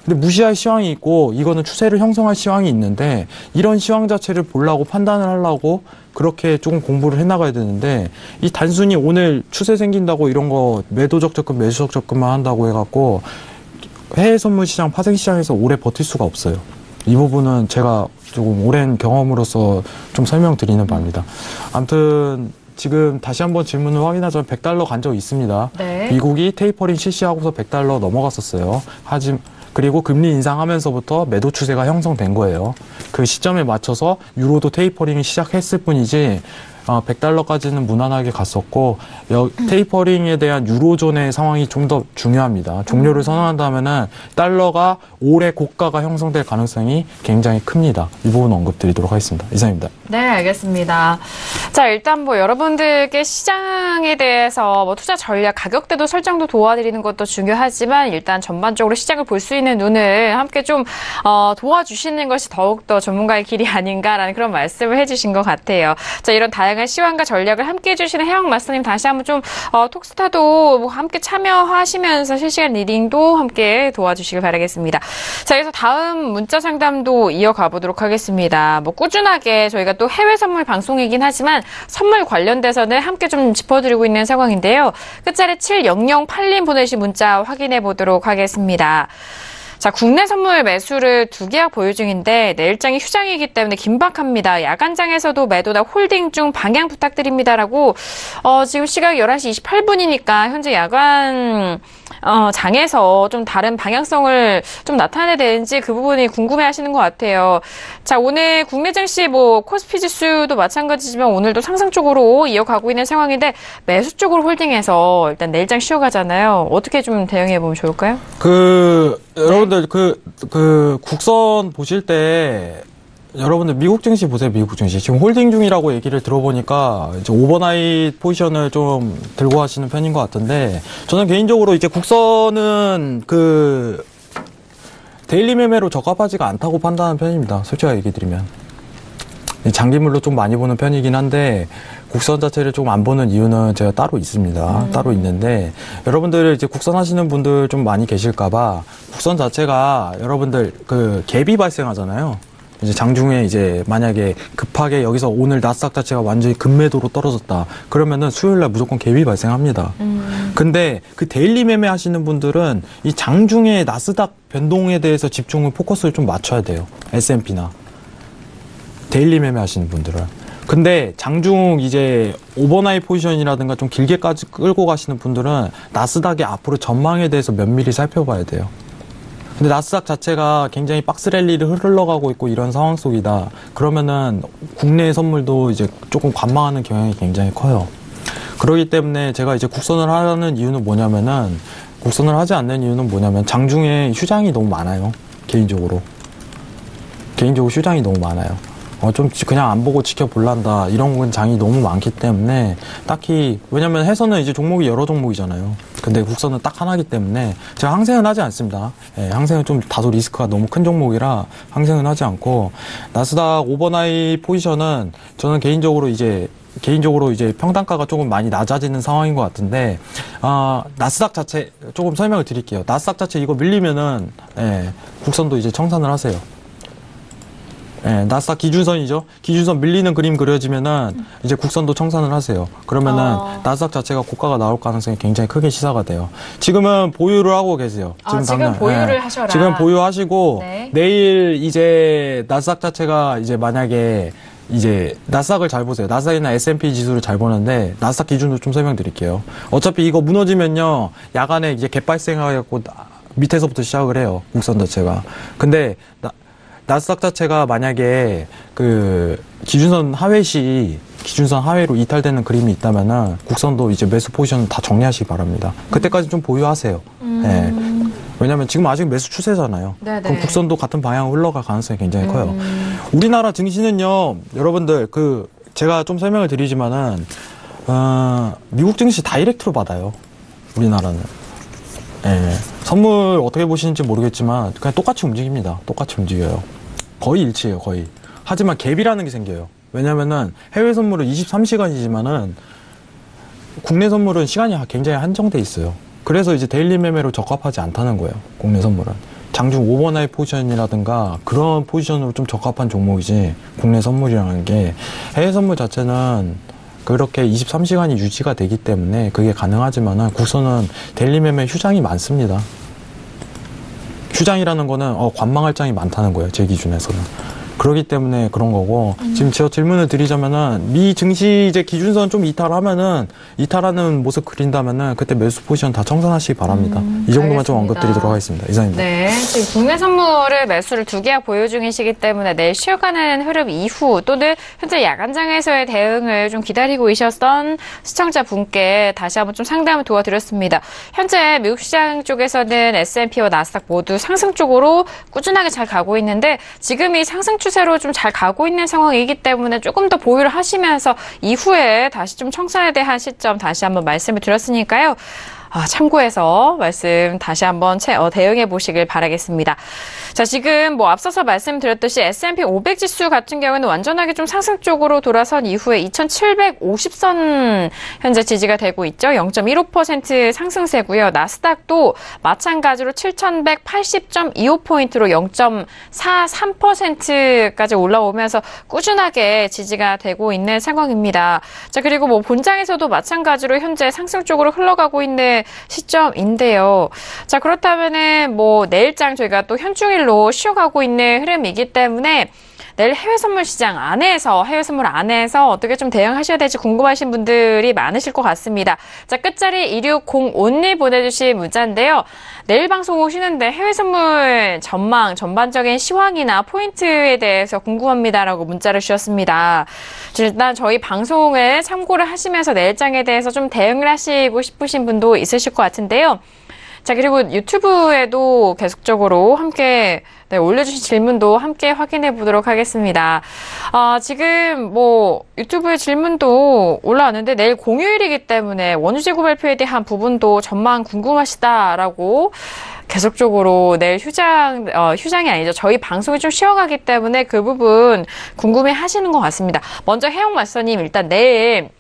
근데 무시할 시황이 있고 이거는 추세를 형성할 시황이 있는데 이런 시황 자체를 보려고 판단을 하려고 그렇게 조금 공부를 해나가야 되는데 이 단순히 오늘 추세 생긴다고 이런 거 매도적 접근, 매수적 접근만 한다고 해갖고 해외 선물 시장, 파생 시장에서 오래 버틸 수가 없어요. 이 부분은 제가 조금 오랜 경험으로서 좀 설명드리는 바입니다. 아무튼 지금 다시 한번 질문을 확인하자면 $100 간 적 있습니다. 네. 미국이 테이퍼링 실시하고서 $100 넘어갔었어요. 그리고 금리 인상하면서부터 매도 추세가 형성된 거예요. 그 시점에 맞춰서 유로도 테이퍼링이 시작했을 뿐이지 $100까지는 무난하게 갔었고 테이퍼링에 대한 유로존의 상황이 좀 더 중요합니다. 종료를 선언한다면은 달러가 올해 고가가 형성될 가능성이 굉장히 큽니다. 이 부분 언급드리도록 하겠습니다. 이상입니다. 네, 알겠습니다. 자, 일단 뭐 여러분들께 시장에 대해서 뭐 투자 전략, 가격대도 설정도 도와드리는 것도 중요하지만 일단 전반적으로 시장을 볼 수 있는 눈을 함께 좀 도와주시는 것이 더욱더 전문가의 길이 아닌가라는 그런 말씀을 해주신 것 같아요. 자, 이런 다양한 시황과 전략을 함께 해주시는 해왕마스터님 다시 한번 좀 톡스타도 뭐 함께 참여하시면서 실시간 리딩도 함께 도와주시길 바라겠습니다. 자, 그래서 다음 문자 상담도 이어가 보도록 하겠습니다. 뭐 꾸준하게 저희가 또 해외 선물 방송이긴 하지만 선물 관련돼서는 함께 좀 짚어드리고 있는 상황인데요. 끝자리 7008님 보내주신 문자 확인해 보도록 하겠습니다. 자, 국내 선물 매수를 2계약 보유 중인데 내일장이 휴장이기 때문에 긴박합니다. 야간장에서도 매도나 홀딩 중 방향 부탁드립니다라고 지금 시각 11시 28분이니까 현재 야간 장에서 좀 다른 방향성을 좀 나타내야 되는지 그 부분이 궁금해하시는 것 같아요. 자, 오늘 국내 증시 뭐 코스피 지수도 마찬가지지만 오늘도 상승 쪽으로 이어가고 있는 상황인데 매수 쪽으로 홀딩해서 일단 내일장 쉬어가잖아요. 어떻게 좀 대응해 보면 좋을까요? 여러분들 국선 보실 때 여러분들 미국 증시 보세요. 미국 증시 지금 홀딩 중이라고 얘기를 들어보니까 이제 오버나잇 포지션을 좀 들고 하시는 편인 것 같은데 저는 개인적으로 이제 국선은 데일리 매매로 적합하지가 않다고 판단하는 편입니다. 솔직하게 얘기 드리면 장기물로 좀 많이 보는 편이긴 한데 국선 자체를 조금 안 보는 이유는 제가 따로 있습니다. 따로 있는데 여러분들 이제 국선 하시는 분들 좀 많이 계실까봐 국선 자체가 여러분들 갭이 발생하잖아요. 이제 장중에 이제 만약에 급하게 여기서 오늘 나스닥 자체가 완전히 급매도로 떨어졌다. 그러면은 수요일날 무조건 갭이 발생합니다. 근데 그 데일리 매매 하시는 분들은 이 장중에 나스닥 변동에 대해서 집중을 포커스를 좀 맞춰야 돼요. S&P나. 데일리 매매 하시는 분들은. 근데 장중 이제 오버나잇 포지션이라든가 좀 길게까지 끌고 가시는 분들은 나스닥의 앞으로 전망에 대해서 면밀히 살펴봐야 돼요. 근데 나스닥 자체가 굉장히 박스 랠리를 흘러가고 있고 이런 상황 속이다. 그러면은 국내 선물도 이제 조금 관망하는 경향이 굉장히 커요. 그렇기 때문에 제가 이제 국선을 하는 이유는 뭐냐면은 국선을 하지 않는 이유는 뭐냐면 장중에 휴장이 너무 많아요. 개인적으로 휴장이 너무 많아요. 좀 그냥 안 보고 지켜볼란다 이런 건 장이 너무 많기 때문에 딱히 왜냐면 해서는 이제 종목이 여러 종목이잖아요. 근데 국선은 딱 하나기 때문에 제가 항생은 하지 않습니다. 항생은 좀 다소 리스크가 너무 큰 종목이라 항생은 하지 않고 나스닥 오버나잇 포지션은 저는 개인적으로 이제 평단가가 조금 많이 낮아지는 상황인 것 같은데 나스닥 자체 조금 설명을 드릴게요. 나스닥 자체 이거 밀리면은 국선도 이제 청산을 하세요. 나스닥 기준선이죠. 기준선 밀리는 그림 그려지면은 이제 국선도 청산을 하세요. 그러면은 나스닥 자체가 고가가 나올 가능성이 굉장히 크게 시사가 돼요. 지금은 보유를 하고 계세요. 지금 보유를 하셔라. 지금 보유하시고 네. 내일 이제 나스닥 자체가 이제 만약에 이제 나스닥을 잘 보세요. 나스닥이나 S&P 지수를 잘 보는데 나스닥 기준도 좀 설명드릴게요. 어차피 이거 무너지면요 야간에 이제 갭 발생해갖고 밑에서부터 시작을 해요. 국선 자체가. 근데 나스닥 자체가 만약에 기준선 하회로 이탈되는 그림이 있다면은 국선도 이제 매수 포지션 다 정리하시기 바랍니다. 그때까지 좀 보유하세요. 왜냐면 지금 아직 매수 추세잖아요. 네네. 그럼 국선도 같은 방향으로 흘러갈 가능성이 굉장히 커요. 우리나라 증시는요, 여러분들 제가 좀 설명을 드리지만은 미국 증시 다이렉트로 받아요. 우리나라는. 선물 어떻게 보시는지 모르겠지만 그냥 똑같이 움직입니다. 똑같이 움직여요. 거의 일치해요. 거의. 하지만 갭이라는 게 생겨요. 왜냐면은 해외 선물은 23시간이지만은 국내 선물은 시간이 굉장히 한정돼 있어요. 그래서 이제 데일리 매매로 적합하지 않다는 거예요. 국내 선물은. 장중 오버나잇 포지션이라든가 그런 포지션으로 좀 적합한 종목이지 국내 선물이라는 게 해외 선물 자체는 그렇게 23시간이 유지가 되기 때문에 그게 가능하지만은 국선은 데일리 매매 휴장이 많습니다. 휴장이라는 거는 관망할 장이 많다는 거예요. 제 기준에서는. 그렇기 때문에 그런 거고 지금 제가 질문을 드리자면은 미 증시 이제 기준선 좀 이탈하는 모습 그린다면은 그때 매수 포지션 다 청산하시기 바랍니다. 이 정도만 좀 언급드리도록 하겠습니다. 이상입니다. 네, 지금 국내 선물을 매수를 2개야 보유 중이시기 때문에 내일 쉬어가는 흐름 이후 또는 현재 야간장에서의 대응을 좀 기다리고 계셨던 시청자분께 다시 한번 좀 상담을 도와드렸습니다. 현재 미국 시장 쪽에서는 S&P와 나스닥 모두 상승 쪽으로 꾸준하게 잘 가고 있는데 지금 이 상승 추세로 좀 잘 가고 있는 상황이기 때문에 조금 더 보유를 하시면서 이후에 다시 좀 청산에 대한 시점 다시 한번 말씀을 드렸으니까요. 참고해서 말씀 다시 한번 대응해 보시길 바라겠습니다. 자, 지금 앞서서 말씀드렸듯이 S&P 500 지수 같은 경우는 완전하게 좀 상승 쪽으로 돌아선 이후에 2750선 현재 지지가 되고 있죠. 0.15% 상승세고요. 나스닥도 마찬가지로 7180.25포인트로 0.43%까지 올라오면서 꾸준하게 지지가 되고 있는 상황입니다. 자, 그리고 본장에서도 마찬가지로 현재 상승 쪽으로 흘러가고 있는 시점인데요. 자, 그렇다면은 내일장 저희가 또 현중일로 쉬어가고 있는 흐름이기 때문에 내일 해외 선물 안에서 어떻게 좀 대응하셔야 될지 궁금하신 분들이 많으실 것 같습니다. 자, 끝자리 2605님 보내주신 문자인데요. 내일 방송 오시는데 해외 선물 전반적인 시황이나 포인트에 대해서 궁금합니다라고 문자를 주셨습니다. 일단 저희 방송을 참고를 하시면서 내일장에 대해서 좀 대응을 하시고 싶으신 분도 있으실 것 같은데요. 자, 그리고 유튜브에도 계속적으로 함께 올려주신 질문도 함께 확인해 보도록 하겠습니다. 지금 유튜브에 질문도 올라왔는데 내일 공휴일이기 때문에 원유 재고 발표에 대한 부분도 전망 궁금하시다라고 계속적으로 내일 휴장이 아니죠. 저희 방송이 좀 쉬어가기 때문에 그 부분 궁금해 하시는 것 같습니다. 먼저 혜영 마스터님 일단 내일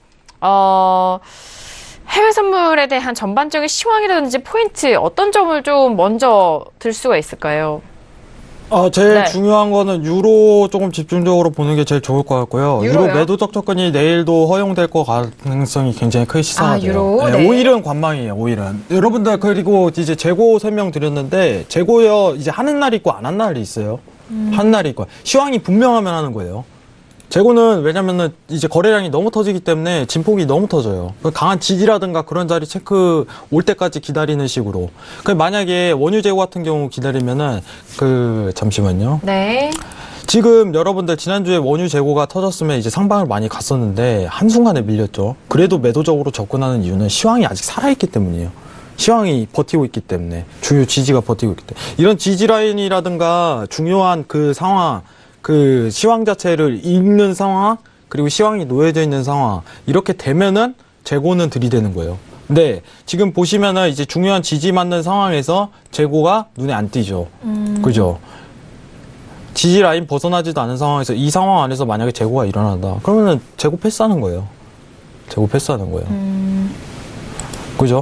해외 선물에 대한 전반적인 시황이라든지 포인트 어떤 점을 좀 먼저 들 수가 있을까요? 제일 중요한 거는 유로 조금 집중적으로 보는 게 제일 좋을 것 같고요. 유로 매도적 접근이 내일도 허용될 것 가능성이 굉장히 크게 시사하죠. 네. 5일은 관망이에요. 5일은. 여러분들 그리고 이제 재고 설명드렸는데 재고요 이제 하는 날이 있고 안 하는 날이 있어요. 하는 날이 있고 시황이 분명하면 하는 거예요. 재고는 왜냐면은 이제 거래량이 너무 터지기 때문에 진폭이 너무 터져요. 강한 지지라든가 그런 자리 체크 올 때까지 기다리는 식으로. 만약에 원유 재고 같은 경우 기다리면은 잠시만요. 네. 지금 여러분들 지난주에 원유 재고가 터졌으면 이제 상방을 많이 갔었는데 한순간에 밀렸죠. 그래도 매도적으로 접근하는 이유는 시황이 아직 살아있기 때문이에요. 시황이 버티고 있기 때문에 주요 지지가 버티고 있기 때문에 이런 지지 라인이라든가 중요한 상황 시황 자체를 읽는 상황, 그리고 시황이 놓여져 있는 상황, 이렇게 되면은 재고는 들이대는 거예요. 근데 지금 보시면은 이제 중요한 지지 맞는 상황에서 재고가 눈에 안 띄죠. 그죠? 지지 라인 벗어나지도 않은 상황에서 이 상황 안에서 만약에 재고가 일어난다. 그러면은 재고 패스하는 거예요. 재고 패스하는 거예요. 그죠?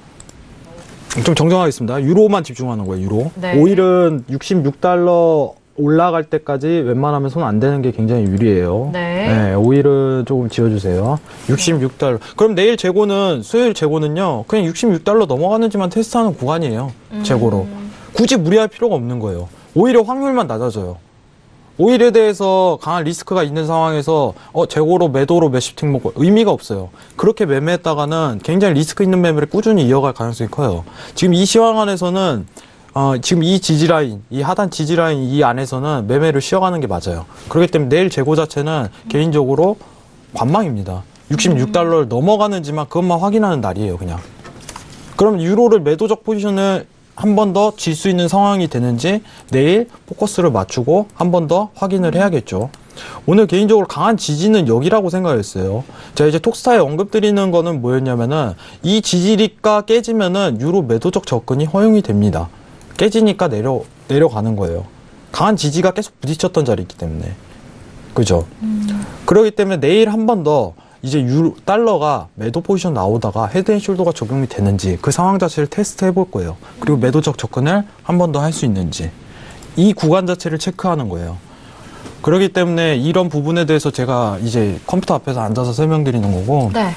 좀 정정하겠습니다. 유로만 집중하는 거예요, 유로. 네. 오일은 66달러 올라갈 때까지 웬만하면 손 안 대는 게 굉장히 유리해요. 네. 오일은 조금 지어주세요. 66달러. 그럼 내일 재고는, 수요일 재고는요, 그냥 66달러 넘어가는지만 테스트하는 구간이에요. 재고로. 굳이 무리할 필요가 없는 거예요. 오히려 확률만 낮아져요. 오일에 대해서 강한 리스크가 있는 상황에서 재고로 매도로 몇십 팀 먹고 의미가 없어요. 그렇게 매매했다가는 굉장히 리스크 있는 매매를 꾸준히 이어갈 가능성이 커요. 지금 이 시황 안에서는 지금 이 지지라인, 이 하단 지지라인 이 안에서는 매매를 쉬어가는 게 맞아요. 그렇기 때문에 내일 재고 자체는 개인적으로 관망입니다. 66달러를 넘어가는지만 그것만 확인하는 날이에요, 그냥. 그럼 유로를 매도적 포지션을 한 번 더 질 수 있는 상황이 되는지 내일 포커스를 맞추고 한 번 더 확인을 해야겠죠. 오늘 개인적으로 강한 지지는 여기라고 생각했어요. 제가 이제 톡스타에 언급드리는 거는 뭐였냐면은 이 지지리가 깨지면은 유로 매도적 접근이 허용이 됩니다. 깨지니까 내려가는 거예요. 강한 지지가 계속 부딪혔던 자리이기 때문에. 그죠? 그렇기 때문에 내일 한 번 더 이제 달러가 매도 포지션 나오다가 헤드앤숄더가 적용이 되는지 그 상황 자체를 테스트 해볼 거예요. 그리고 매도적 접근을 한 번 더 할 수 있는지 이 구간 자체를 체크하는 거예요. 그렇기 때문에 이런 부분에 대해서 제가 이제 컴퓨터 앞에서 앉아서 설명드리는 거고, 네.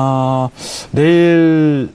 내일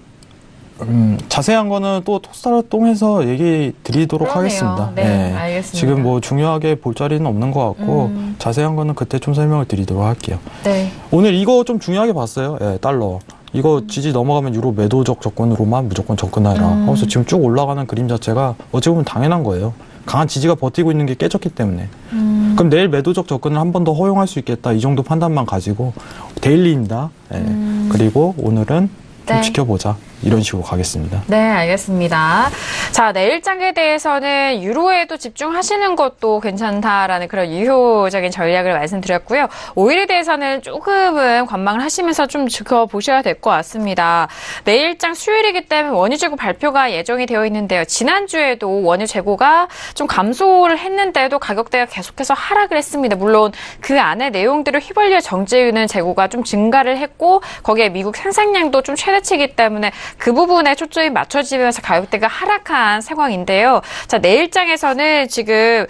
자세한 거는 또 톡스타를 통해서 얘기 드리도록 그러네요. 하겠습니다. 네, 알겠습니다. 지금 뭐 중요하게 볼 자리는 없는 것 같고 자세한 거는 그때 좀 설명을 드리도록 할게요. 네. 오늘 이거 좀 중요하게 봤어요. 달러. 이거 지지 넘어가면 유로 매도적 접근으로만 무조건 접근하라. 그래서 지금 쭉 올라가는 그림 자체가 어찌 보면 당연한 거예요. 강한 지지가 버티고 있는 게 깨졌기 때문에. 그럼 내일 매도적 접근을 한 번 더 허용할 수 있겠다. 이 정도 판단만 가지고 데일리입니다. 그리고 오늘은 좀 지켜보자. 이런 식으로 가겠습니다. 네, 알겠습니다. 자, 내일장에 대해서는 유로에도 집중하시는 것도 괜찮다라는 그런 유효적인 전략을 말씀드렸고요. 오일에 대해서는 조금은 관망을 하시면서 좀 지켜보셔야 될 것 같습니다. 내일장 수요일이기 때문에 원유 재고 발표가 예정이 되어 있는데요. 지난주에도 원유 재고가 좀 감소를 했는데도 가격대가 계속해서 하락을 했습니다. 물론 그 안에 내용들을 휘발유 정제유는 재고가 좀 증가를 했고 거기에 미국 생산량도 좀 최대치이기 때문에 그 부분에 초점이 맞춰지면서 가격대가 하락한 상황인데요. 자, 내일장에서는 지금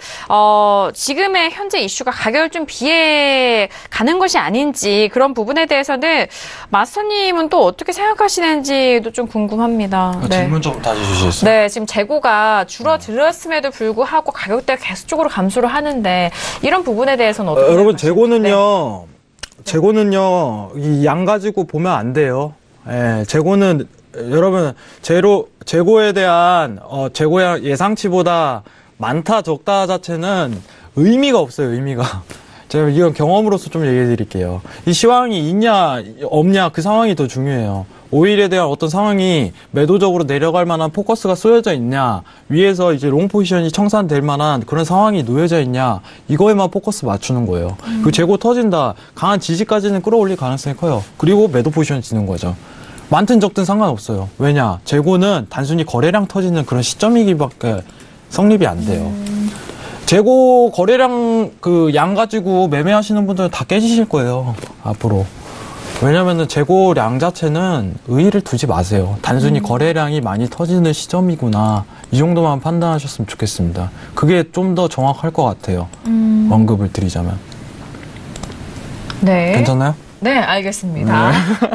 지금의 현재 이슈가 가격을 좀 비해 가는 것이 아닌지 그런 부분에 대해서는 마스터님은 또 어떻게 생각하시는지도 좀 궁금합니다. 질문 좀 다시 주시겠어요? 네, 지금 재고가 줄어들었음에도 불구하고 가격대가 계속적으로 감소를 하는데 이런 부분에 대해서는 어떻게 여러분 생각하시나요? 재고는요 이 양 가지고 보면 안 돼요. 재고는 여러분 재고에 대한 재고 예상치보다 많다 적다 자체는 의미가 없어요. 의미가. 제가 이건 경험으로서 좀 얘기해 드릴게요. 이 시황이 있냐 없냐 그 상황이 더 중요해요. 오일에 대한 어떤 상황이 매도적으로 내려갈 만한 포커스가 쏘여져 있냐, 위에서 이제 롱 포지션이 청산될 만한 그런 상황이 놓여져 있냐, 이거에만 포커스 맞추는 거예요. 그 재고 터진다, 강한 지지까지는 끌어올릴 가능성이 커요. 그리고 매도 포지션 지는 거죠. 많든 적든 상관없어요. 왜냐? 재고는 단순히 거래량 터지는 그런 시점이기밖에 성립이 안 돼요. 재고 거래량 그 양 가지고 매매하시는 분들은 다 깨지실 거예요. 앞으로. 왜냐면은 재고량 자체는 의의를 두지 마세요. 단순히 거래량이 많이 터지는 시점이구나. 이 정도만 판단하셨으면 좋겠습니다. 그게 좀 더 정확할 것 같아요. 언급을 드리자면. 네. 괜찮나요? 네, 알겠습니다.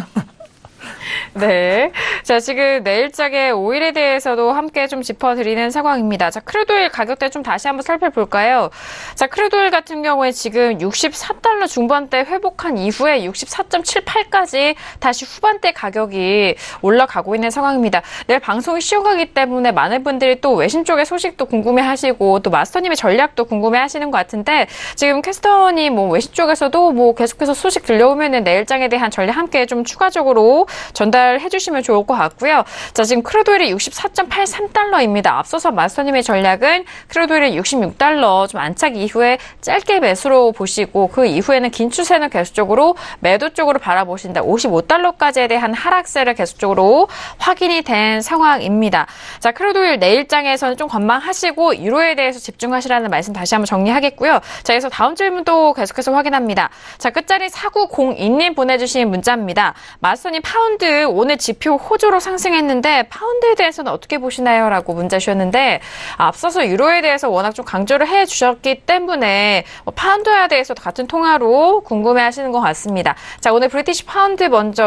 네. 자, 지금 내일장의 오일에 대해서도 함께 좀 짚어드리는 상황입니다. 자, 크루드오일 가격대 좀 다시 한번 살펴볼까요? 자, 크루드오일 같은 경우에 지금 64달러 중반대 회복한 이후에 64.78까지 다시 후반대 가격이 올라가고 있는 상황입니다. 내일 방송이 쉬어가기 때문에 많은 분들이 또 외신 쪽의 소식도 궁금해하시고 또 마스터님의 전략도 궁금해하시는 것 같은데 지금 캐스터님 뭐 외신 쪽에서도 뭐 계속해서 소식 들려오면은 내일장에 대한 전략 함께 좀 추가적으로 전달해 주시면 좋을 것 같고요. 자, 지금 크루드오일이 64.83달러입니다. 앞서서 마스터님의 전략은 크루드오일이 66달러 좀 안착 이후에 짧게 매수로 보시고 그 이후에는 긴 추세는 계속적으로 매도 쪽으로 바라보신다. 55달러까지에 대한 하락세를 계속적으로 확인이 된 상황입니다. 자, 크루드오일 내일장에서는 좀 관망하시고 유로에 대해서 집중하시라는 말씀 다시 한번 정리하겠고요. 자, 그래서 다음 질문도 계속해서 확인합니다. 자, 끝자리 4902님 보내주신 문자입니다. 마스터님 파운드 오늘 지표 호조로 상승했는데 파운드에 대해서는 어떻게 보시나요? 라고 문자 주셨는데 앞서서 유로에 대해서 워낙 좀 강조를 해주셨기 때문에 파운드에 대해서도 같은 통화로 궁금해하시는 것 같습니다. 자, 오늘 브리티시 파운드 먼저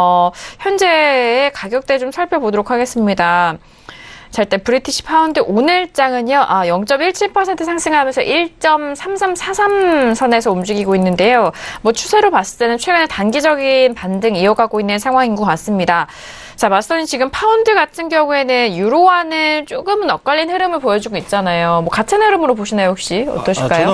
현재의 가격대 좀 살펴보도록 하겠습니다. 자, 일단 브리티시 파운드 오늘장은요, 0.17% 상승하면서 1.3343 선에서 움직이고 있는데요. 뭐 추세로 봤을 때는 최근에 단기적인 반등 이어가고 있는 상황인 것 같습니다. 자, 마스터님 지금 파운드 같은 경우에는 유로와는 조금은 엇갈린 흐름을 보여주고 있잖아요. 뭐 같은 흐름으로 보시나요, 혹시? 어떠실까요?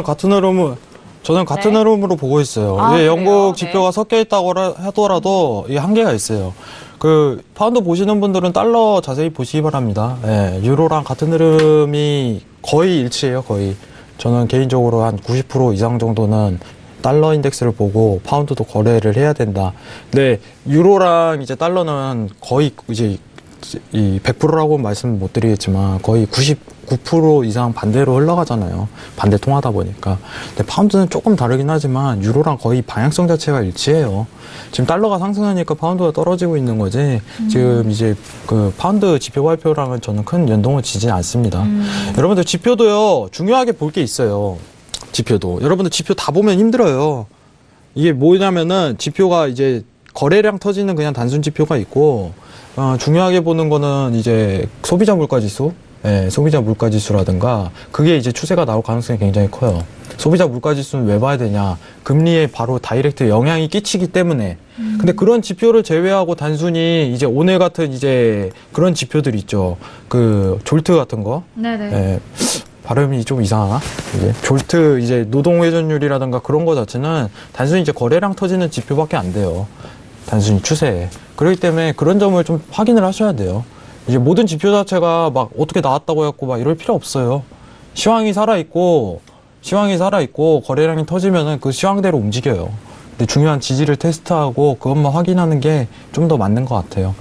저는 같은 흐름으로 보고 있어요. 영국 지표가 섞여 있다고 하더라도 이게 한계가 있어요. 그 파운드 보시는 분들은 달러 자세히 보시기 바랍니다. 유로랑 같은 흐름이 거의 일치해요. 거의. 저는 개인적으로 한 90% 이상 정도는 달러 인덱스를 보고 파운드도 거래를 해야 된다. 근데 유로랑 이제 달러는 거의 이제 이 100%라고 말씀 못 드리겠지만 거의 99% 이상 반대로 흘러가잖아요. 반대 통하다 보니까. 근데 파운드는 조금 다르긴 하지만 유로랑 거의 방향성 자체가 일치해요. 지금 달러가 상승하니까 파운드가 떨어지고 있는 거지. 지금 이제 그 파운드 지표 발표랑은 저는 큰 연동을 지지 않습니다. 여러분들 지표도요, 중요하게 볼 게 있어요. 지표도. 여러분들 지표 다 보면 힘들어요. 이게 뭐냐면은 지표가 이제 거래량 터지는 그냥 단순 지표가 있고, 중요하게 보는 거는 이제 소비자 물가지수, 소비자 물가지수라든가 그게 이제 추세가 나올 가능성이 굉장히 커요. 소비자 물가지수는 왜 봐야 되냐? 금리에 바로 다이렉트 영향이 끼치기 때문에. 근데 그런 지표를 제외하고 단순히 이제 오늘 같은 이제 그런 지표들 있죠. 그 졸트 같은 거. 네네. 발음이 좀 이상하나? 이제 졸트 이제 노동 회전율이라든가 그런 거 자체는 단순히 이제 거래량 터지는 지표밖에 안 돼요. 단순히 추세에. 그렇기 때문에 그런 점을 좀 확인을 하셔야 돼요. 이제 모든 지표 자체가 막 어떻게 나왔다고 해갖고 막 이럴 필요 없어요. 시황이 살아있고 거래량이 터지면은 그 시황대로 움직여요. 근데 중요한 지지를 테스트하고 그것만 확인하는 게 좀 더 맞는 것 같아요.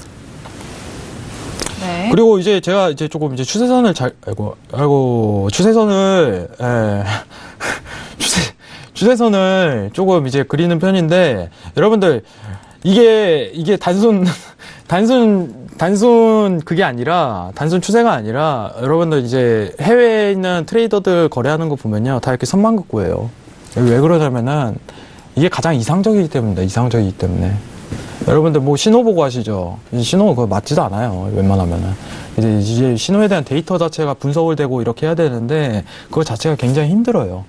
네. 그리고 이제 제가 이제 조금 이제 추세선을 추세선을 조금 이제 그리는 편인데, 여러분들, 이게 단순 그게 아니라, 단순 추세가 아니라, 여러분들 이제 해외에 있는 트레이더들 거래하는 거 보면요, 다 이렇게 선만 긋고예요. 왜 그러냐면은, 이게 가장 이상적이기 때문에. 여러분들 뭐 신호 보고 하시죠? 신호 그거 맞지도 않아요. 웬만하면은. 이제 신호에 대한 데이터 자체가 분석을 되고 이렇게 해야 되는데, 그거 자체가 굉장히 힘들어요.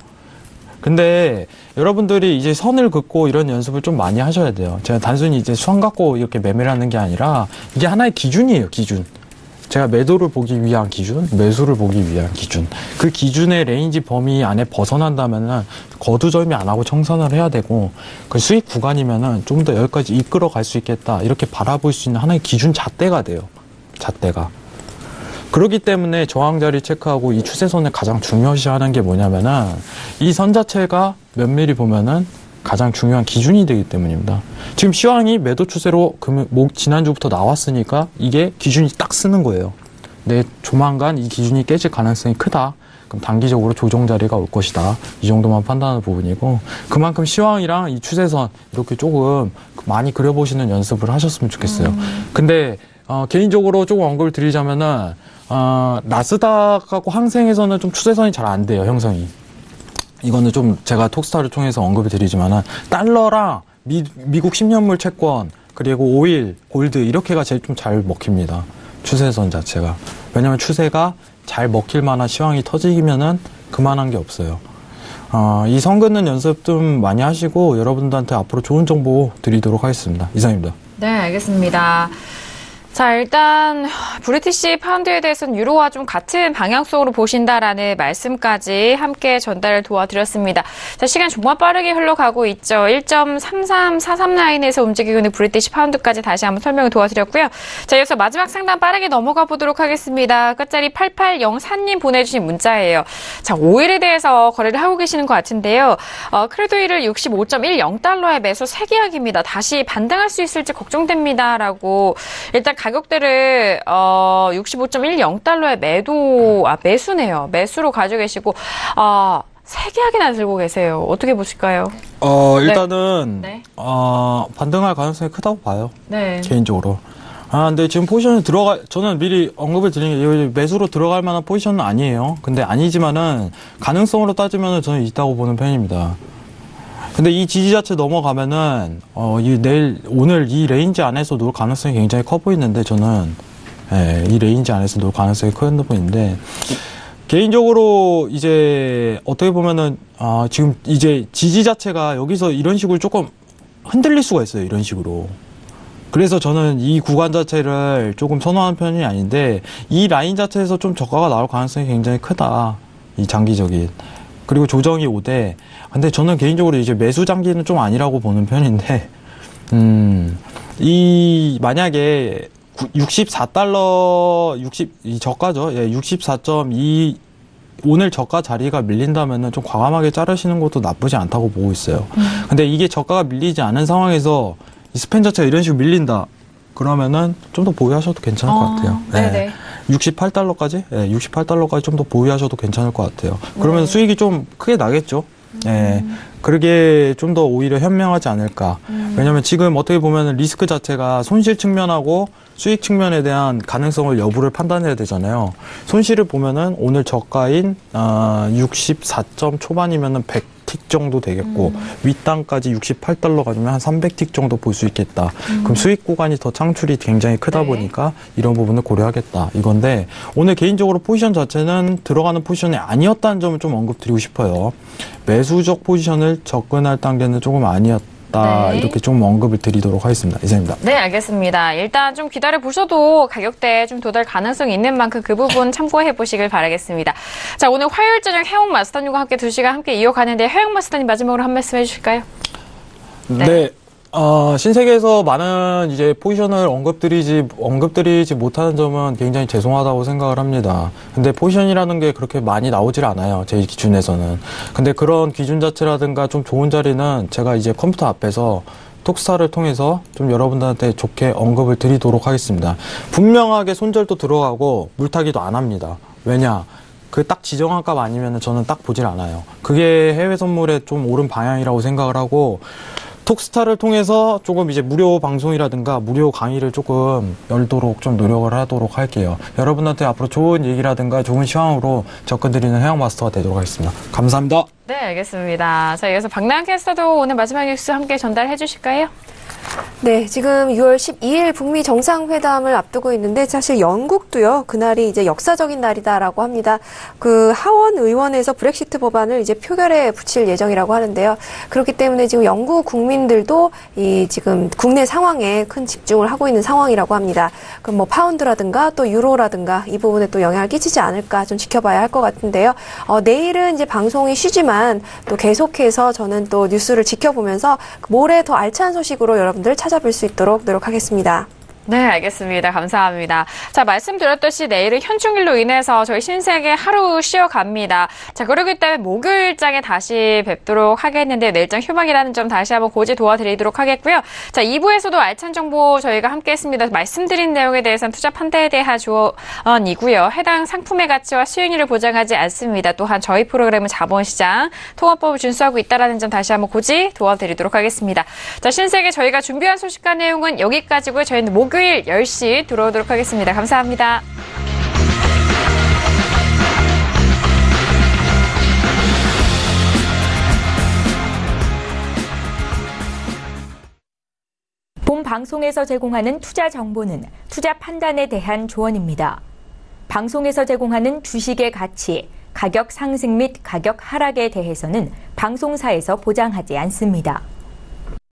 근데 여러분들이 이제 선을 긋고 이런 연습을 좀 많이 하셔야 돼요. 제가 단순히 이제 선 갖고 이렇게 매매를 하는 게 아니라 이게 하나의 기준이에요, 기준. 제가 매도를 보기 위한 기준, 매수를 보기 위한 기준. 그 기준의 레인지 범위 안에 벗어난다면은 거두절미 안 하고 청산을 해야 되고, 그 수익 구간이면은 좀 더 여기까지 이끌어 갈 수 있겠다. 이렇게 바라볼 수 있는 하나의 기준 잣대가 돼요. 잣대가. 그렇기 때문에 저항 자리 체크하고 이 추세선을 가장 중요시하는 게 뭐냐면은 이 선 자체가 면밀히 보면은 가장 중요한 기준이 되기 때문입니다. 지금 시황이 매도 추세로 지난주부터 나왔으니까 이게 기준이 딱 쓰는 거예요. 근데 조만간 이 기준이 깨질 가능성이 크다. 그럼 단기적으로 조정 자리가 올 것이다. 이 정도만 판단하는 부분이고, 그만큼 시황이랑 이 추세선 이렇게 조금 많이 그려보시는 연습을 하셨으면 좋겠어요. 근데 개인적으로 조금 언급을 드리자면은 나스닥하고 항생에서는 좀 추세선이 잘 안 돼요, 형성이. 이거는 좀 제가 톡스타를 통해서 언급을 드리지만은 달러랑 미국 10년물 채권 그리고 오일, 골드 이렇게가 제일 좀 잘 먹힙니다. 추세선 자체가. 왜냐면 추세가 잘 먹힐 만한 시황이 터지면은 그만한 게 없어요. 이 선 긋는 연습 좀 많이 하시고 여러분들한테 앞으로 좋은 정보 드리도록 하겠습니다. 이상입니다. 네, 알겠습니다. 자, 일단 브리티시 파운드에 대해서는 유로와 좀 같은 방향성으로 보신다라는 말씀까지 함께 전달을 도와드렸습니다. 자, 시간 정말 빠르게 흘러가고 있죠. 1.3343 라인에서 움직이고 있는 브리티시 파운드까지 다시 한번 설명을 도와드렸고요. 자, 이어서 마지막 상담 빠르게 넘어가 보도록 하겠습니다. 끝자리 8804님 보내주신 문자예요. 자, 오일에 대해서 거래를 하고 계시는 것 같은데요. 크루드 오일을 65.10달러에 매수 세계약입니다. 다시 반등할 수 있을지 걱정됩니다라고. 일단 가격대를 65.10달러에 매수네요. 매수로 가지고 계시고 세계약이나 들고 계세요. 어떻게 보실까요? 일단은 네. 반등할 가능성이 크다고 봐요. 네. 개인적으로. 근데 지금 포지션에 저는 미리 언급을 드린 게 매수로 들어갈 만한 포지션은 아니에요. 근데 아니지만은 가능성으로 따지면은 저는 있다고 보는 편입니다. 근데 이 지지 자체 넘어가면은, 오늘 이 레인지 안에서 놀 가능성이 굉장히 커 보이는데, 저는, 이 레인지 안에서 놀 가능성이 큰 보이는데, 개인적으로 이제, 어떻게 보면은, 지금 이제 지지 자체가 여기서 이런 식으로 조금 흔들릴 수가 있어요, 이런 식으로. 그래서 저는 이 구간 자체를 조금 선호하는 편이 아닌데, 이 라인 자체에서 좀 저가가 나올 가능성이 굉장히 크다. 이 장기적인. 그리고 조정이 오되, 근데 저는 개인적으로 이제 매수 장기는 좀 아니라고 보는 편인데, 만약에 64달러, 이 저가죠. 64.2, 오늘 저가 자리가 밀린다면은 좀 과감하게 자르시는 것도 나쁘지 않다고 보고 있어요. 근데 이게 저가가 밀리지 않은 상황에서 이 스팬 자체가 이런 식으로 밀린다. 그러면은 좀 더 보유하셔도 괜찮을 것 같아요. 네네. 68달러까지? 네, 68달러까지 좀 더 보유하셔도 괜찮을 것 같아요. 그러면 수익이 좀 크게 나겠죠. 네. 그러게 좀 더 오히려 현명하지 않을까. 왜냐면 지금 어떻게 보면 리스크 자체가 손실 측면하고 수익 측면에 대한 가능성을 여부를 판단해야 되잖아요. 손실을 보면은 오늘 저가인 64점 초반이면은 100틱 정도 되겠고 윗단까지 68달러 가지면 한 300틱 정도 볼 수 있겠다. 그럼 수익 구간이 더 창출이 굉장히 크다 보니까 이런 부분을 고려하겠다. 이건데 오늘 개인적으로 포지션 자체는 들어가는 포지션이 아니었다는 점을 좀 언급드리고 싶어요. 매수적 포지션을 접근할 단계는 조금 아니었다. 네. 이렇게 좀 언급을 드리도록 하겠습니다. 이상입니다. 네, 알겠습니다. 일단 좀 기다려 보셔도 가격대에 좀 도달 가능성이 있는 만큼 그 부분 참고해 보시길 바라겠습니다. 자, 오늘 화요일 저녁 해영 마스터님과 함께 2시간 함께 이어가는데 해영 마스터님 마지막으로 한 말씀 해주실까요? 네. 신세계에서 많은 이제 포지션을 언급드리지 못하는 점은 굉장히 죄송하다고 생각을 합니다. 근데 포지션이라는 게 그렇게 많이 나오질 않아요. 제 기준에서는. 근데 그런 기준 자체라든가 좀 좋은 자리는 제가 이제 컴퓨터 앞에서 톡스타를 통해서 좀 여러분들한테 좋게 언급을 드리도록 하겠습니다. 분명하게 손절도 들어가고 물타기도 안 합니다. 왜냐? 그 딱 지정한 값 아니면 저는 딱 보질 않아요. 그게 해외 선물의 좀 옳은 방향이라고 생각을 하고 톡스타를 통해서 조금 이제 무료 방송이라든가 무료 강의를 조금 열도록 좀 노력을 하도록 할게요. 여러분한테 앞으로 좋은 얘기라든가 좋은 시황으로 접근드리는 해양 마스터가 되도록 하겠습니다. 감사합니다. 네, 알겠습니다. 자, 이어서 박나은 캐스터도 오늘 마지막 뉴스 함께 전달해 주실까요? 네, 지금 6월 12일 북미 정상회담을 앞두고 있는데 사실 영국도요, 그날이 이제 역사적인 날이다라고 합니다. 그 하원 의원에서 브렉시트 법안을 이제 표결에 붙일 예정이라고 하는데요. 그렇기 때문에 지금 영국 국민들도 이 지금 국내 상황에 큰 집중을 하고 있는 상황이라고 합니다. 그럼 뭐 파운드라든가 또 유로라든가 이 부분에 또 영향을 끼치지 않을까 좀 지켜봐야 할 것 같은데요. 내일은 이제 방송이 쉬지만 또 계속해서 저는 또 뉴스를 지켜보면서 모레 더 알찬 소식으로 여러분들 찾아뵐 수 있도록 노력하겠습니다. 네, 알겠습니다. 감사합니다. 자, 말씀드렸듯이 내일은 현충일로 인해서 저희 신세계 하루 쉬어갑니다. 자, 그렇기 때문에 목요일장에 다시 뵙도록 하겠는데 내일장 휴방이라는 점 다시 한번 고지 도와드리도록 하겠고요. 자, 2부에서도 알찬 정보 저희가 함께 했습니다. 말씀드린 내용에 대해서는 투자 판단에 대한 조언이고요. 해당 상품의 가치와 수익률을 보장하지 않습니다. 또한 저희 프로그램은 자본시장 통화법을 준수하고 있다는 점 다시 한번 고지 도와드리도록 하겠습니다. 자, 신세계 저희가 준비한 소식과 내용은 여기까지고요. 저희는 목요일 10시 들어오도록 하겠습니다. 감사합니다. 본 방송에서 제공하는 투자 정보는 투자 판단에 대한 조언입니다. 방송에서 제공하는 주식의 가치, 가격 상승 및 가격 하락에 대해서는 방송사에서 보장하지 않습니다.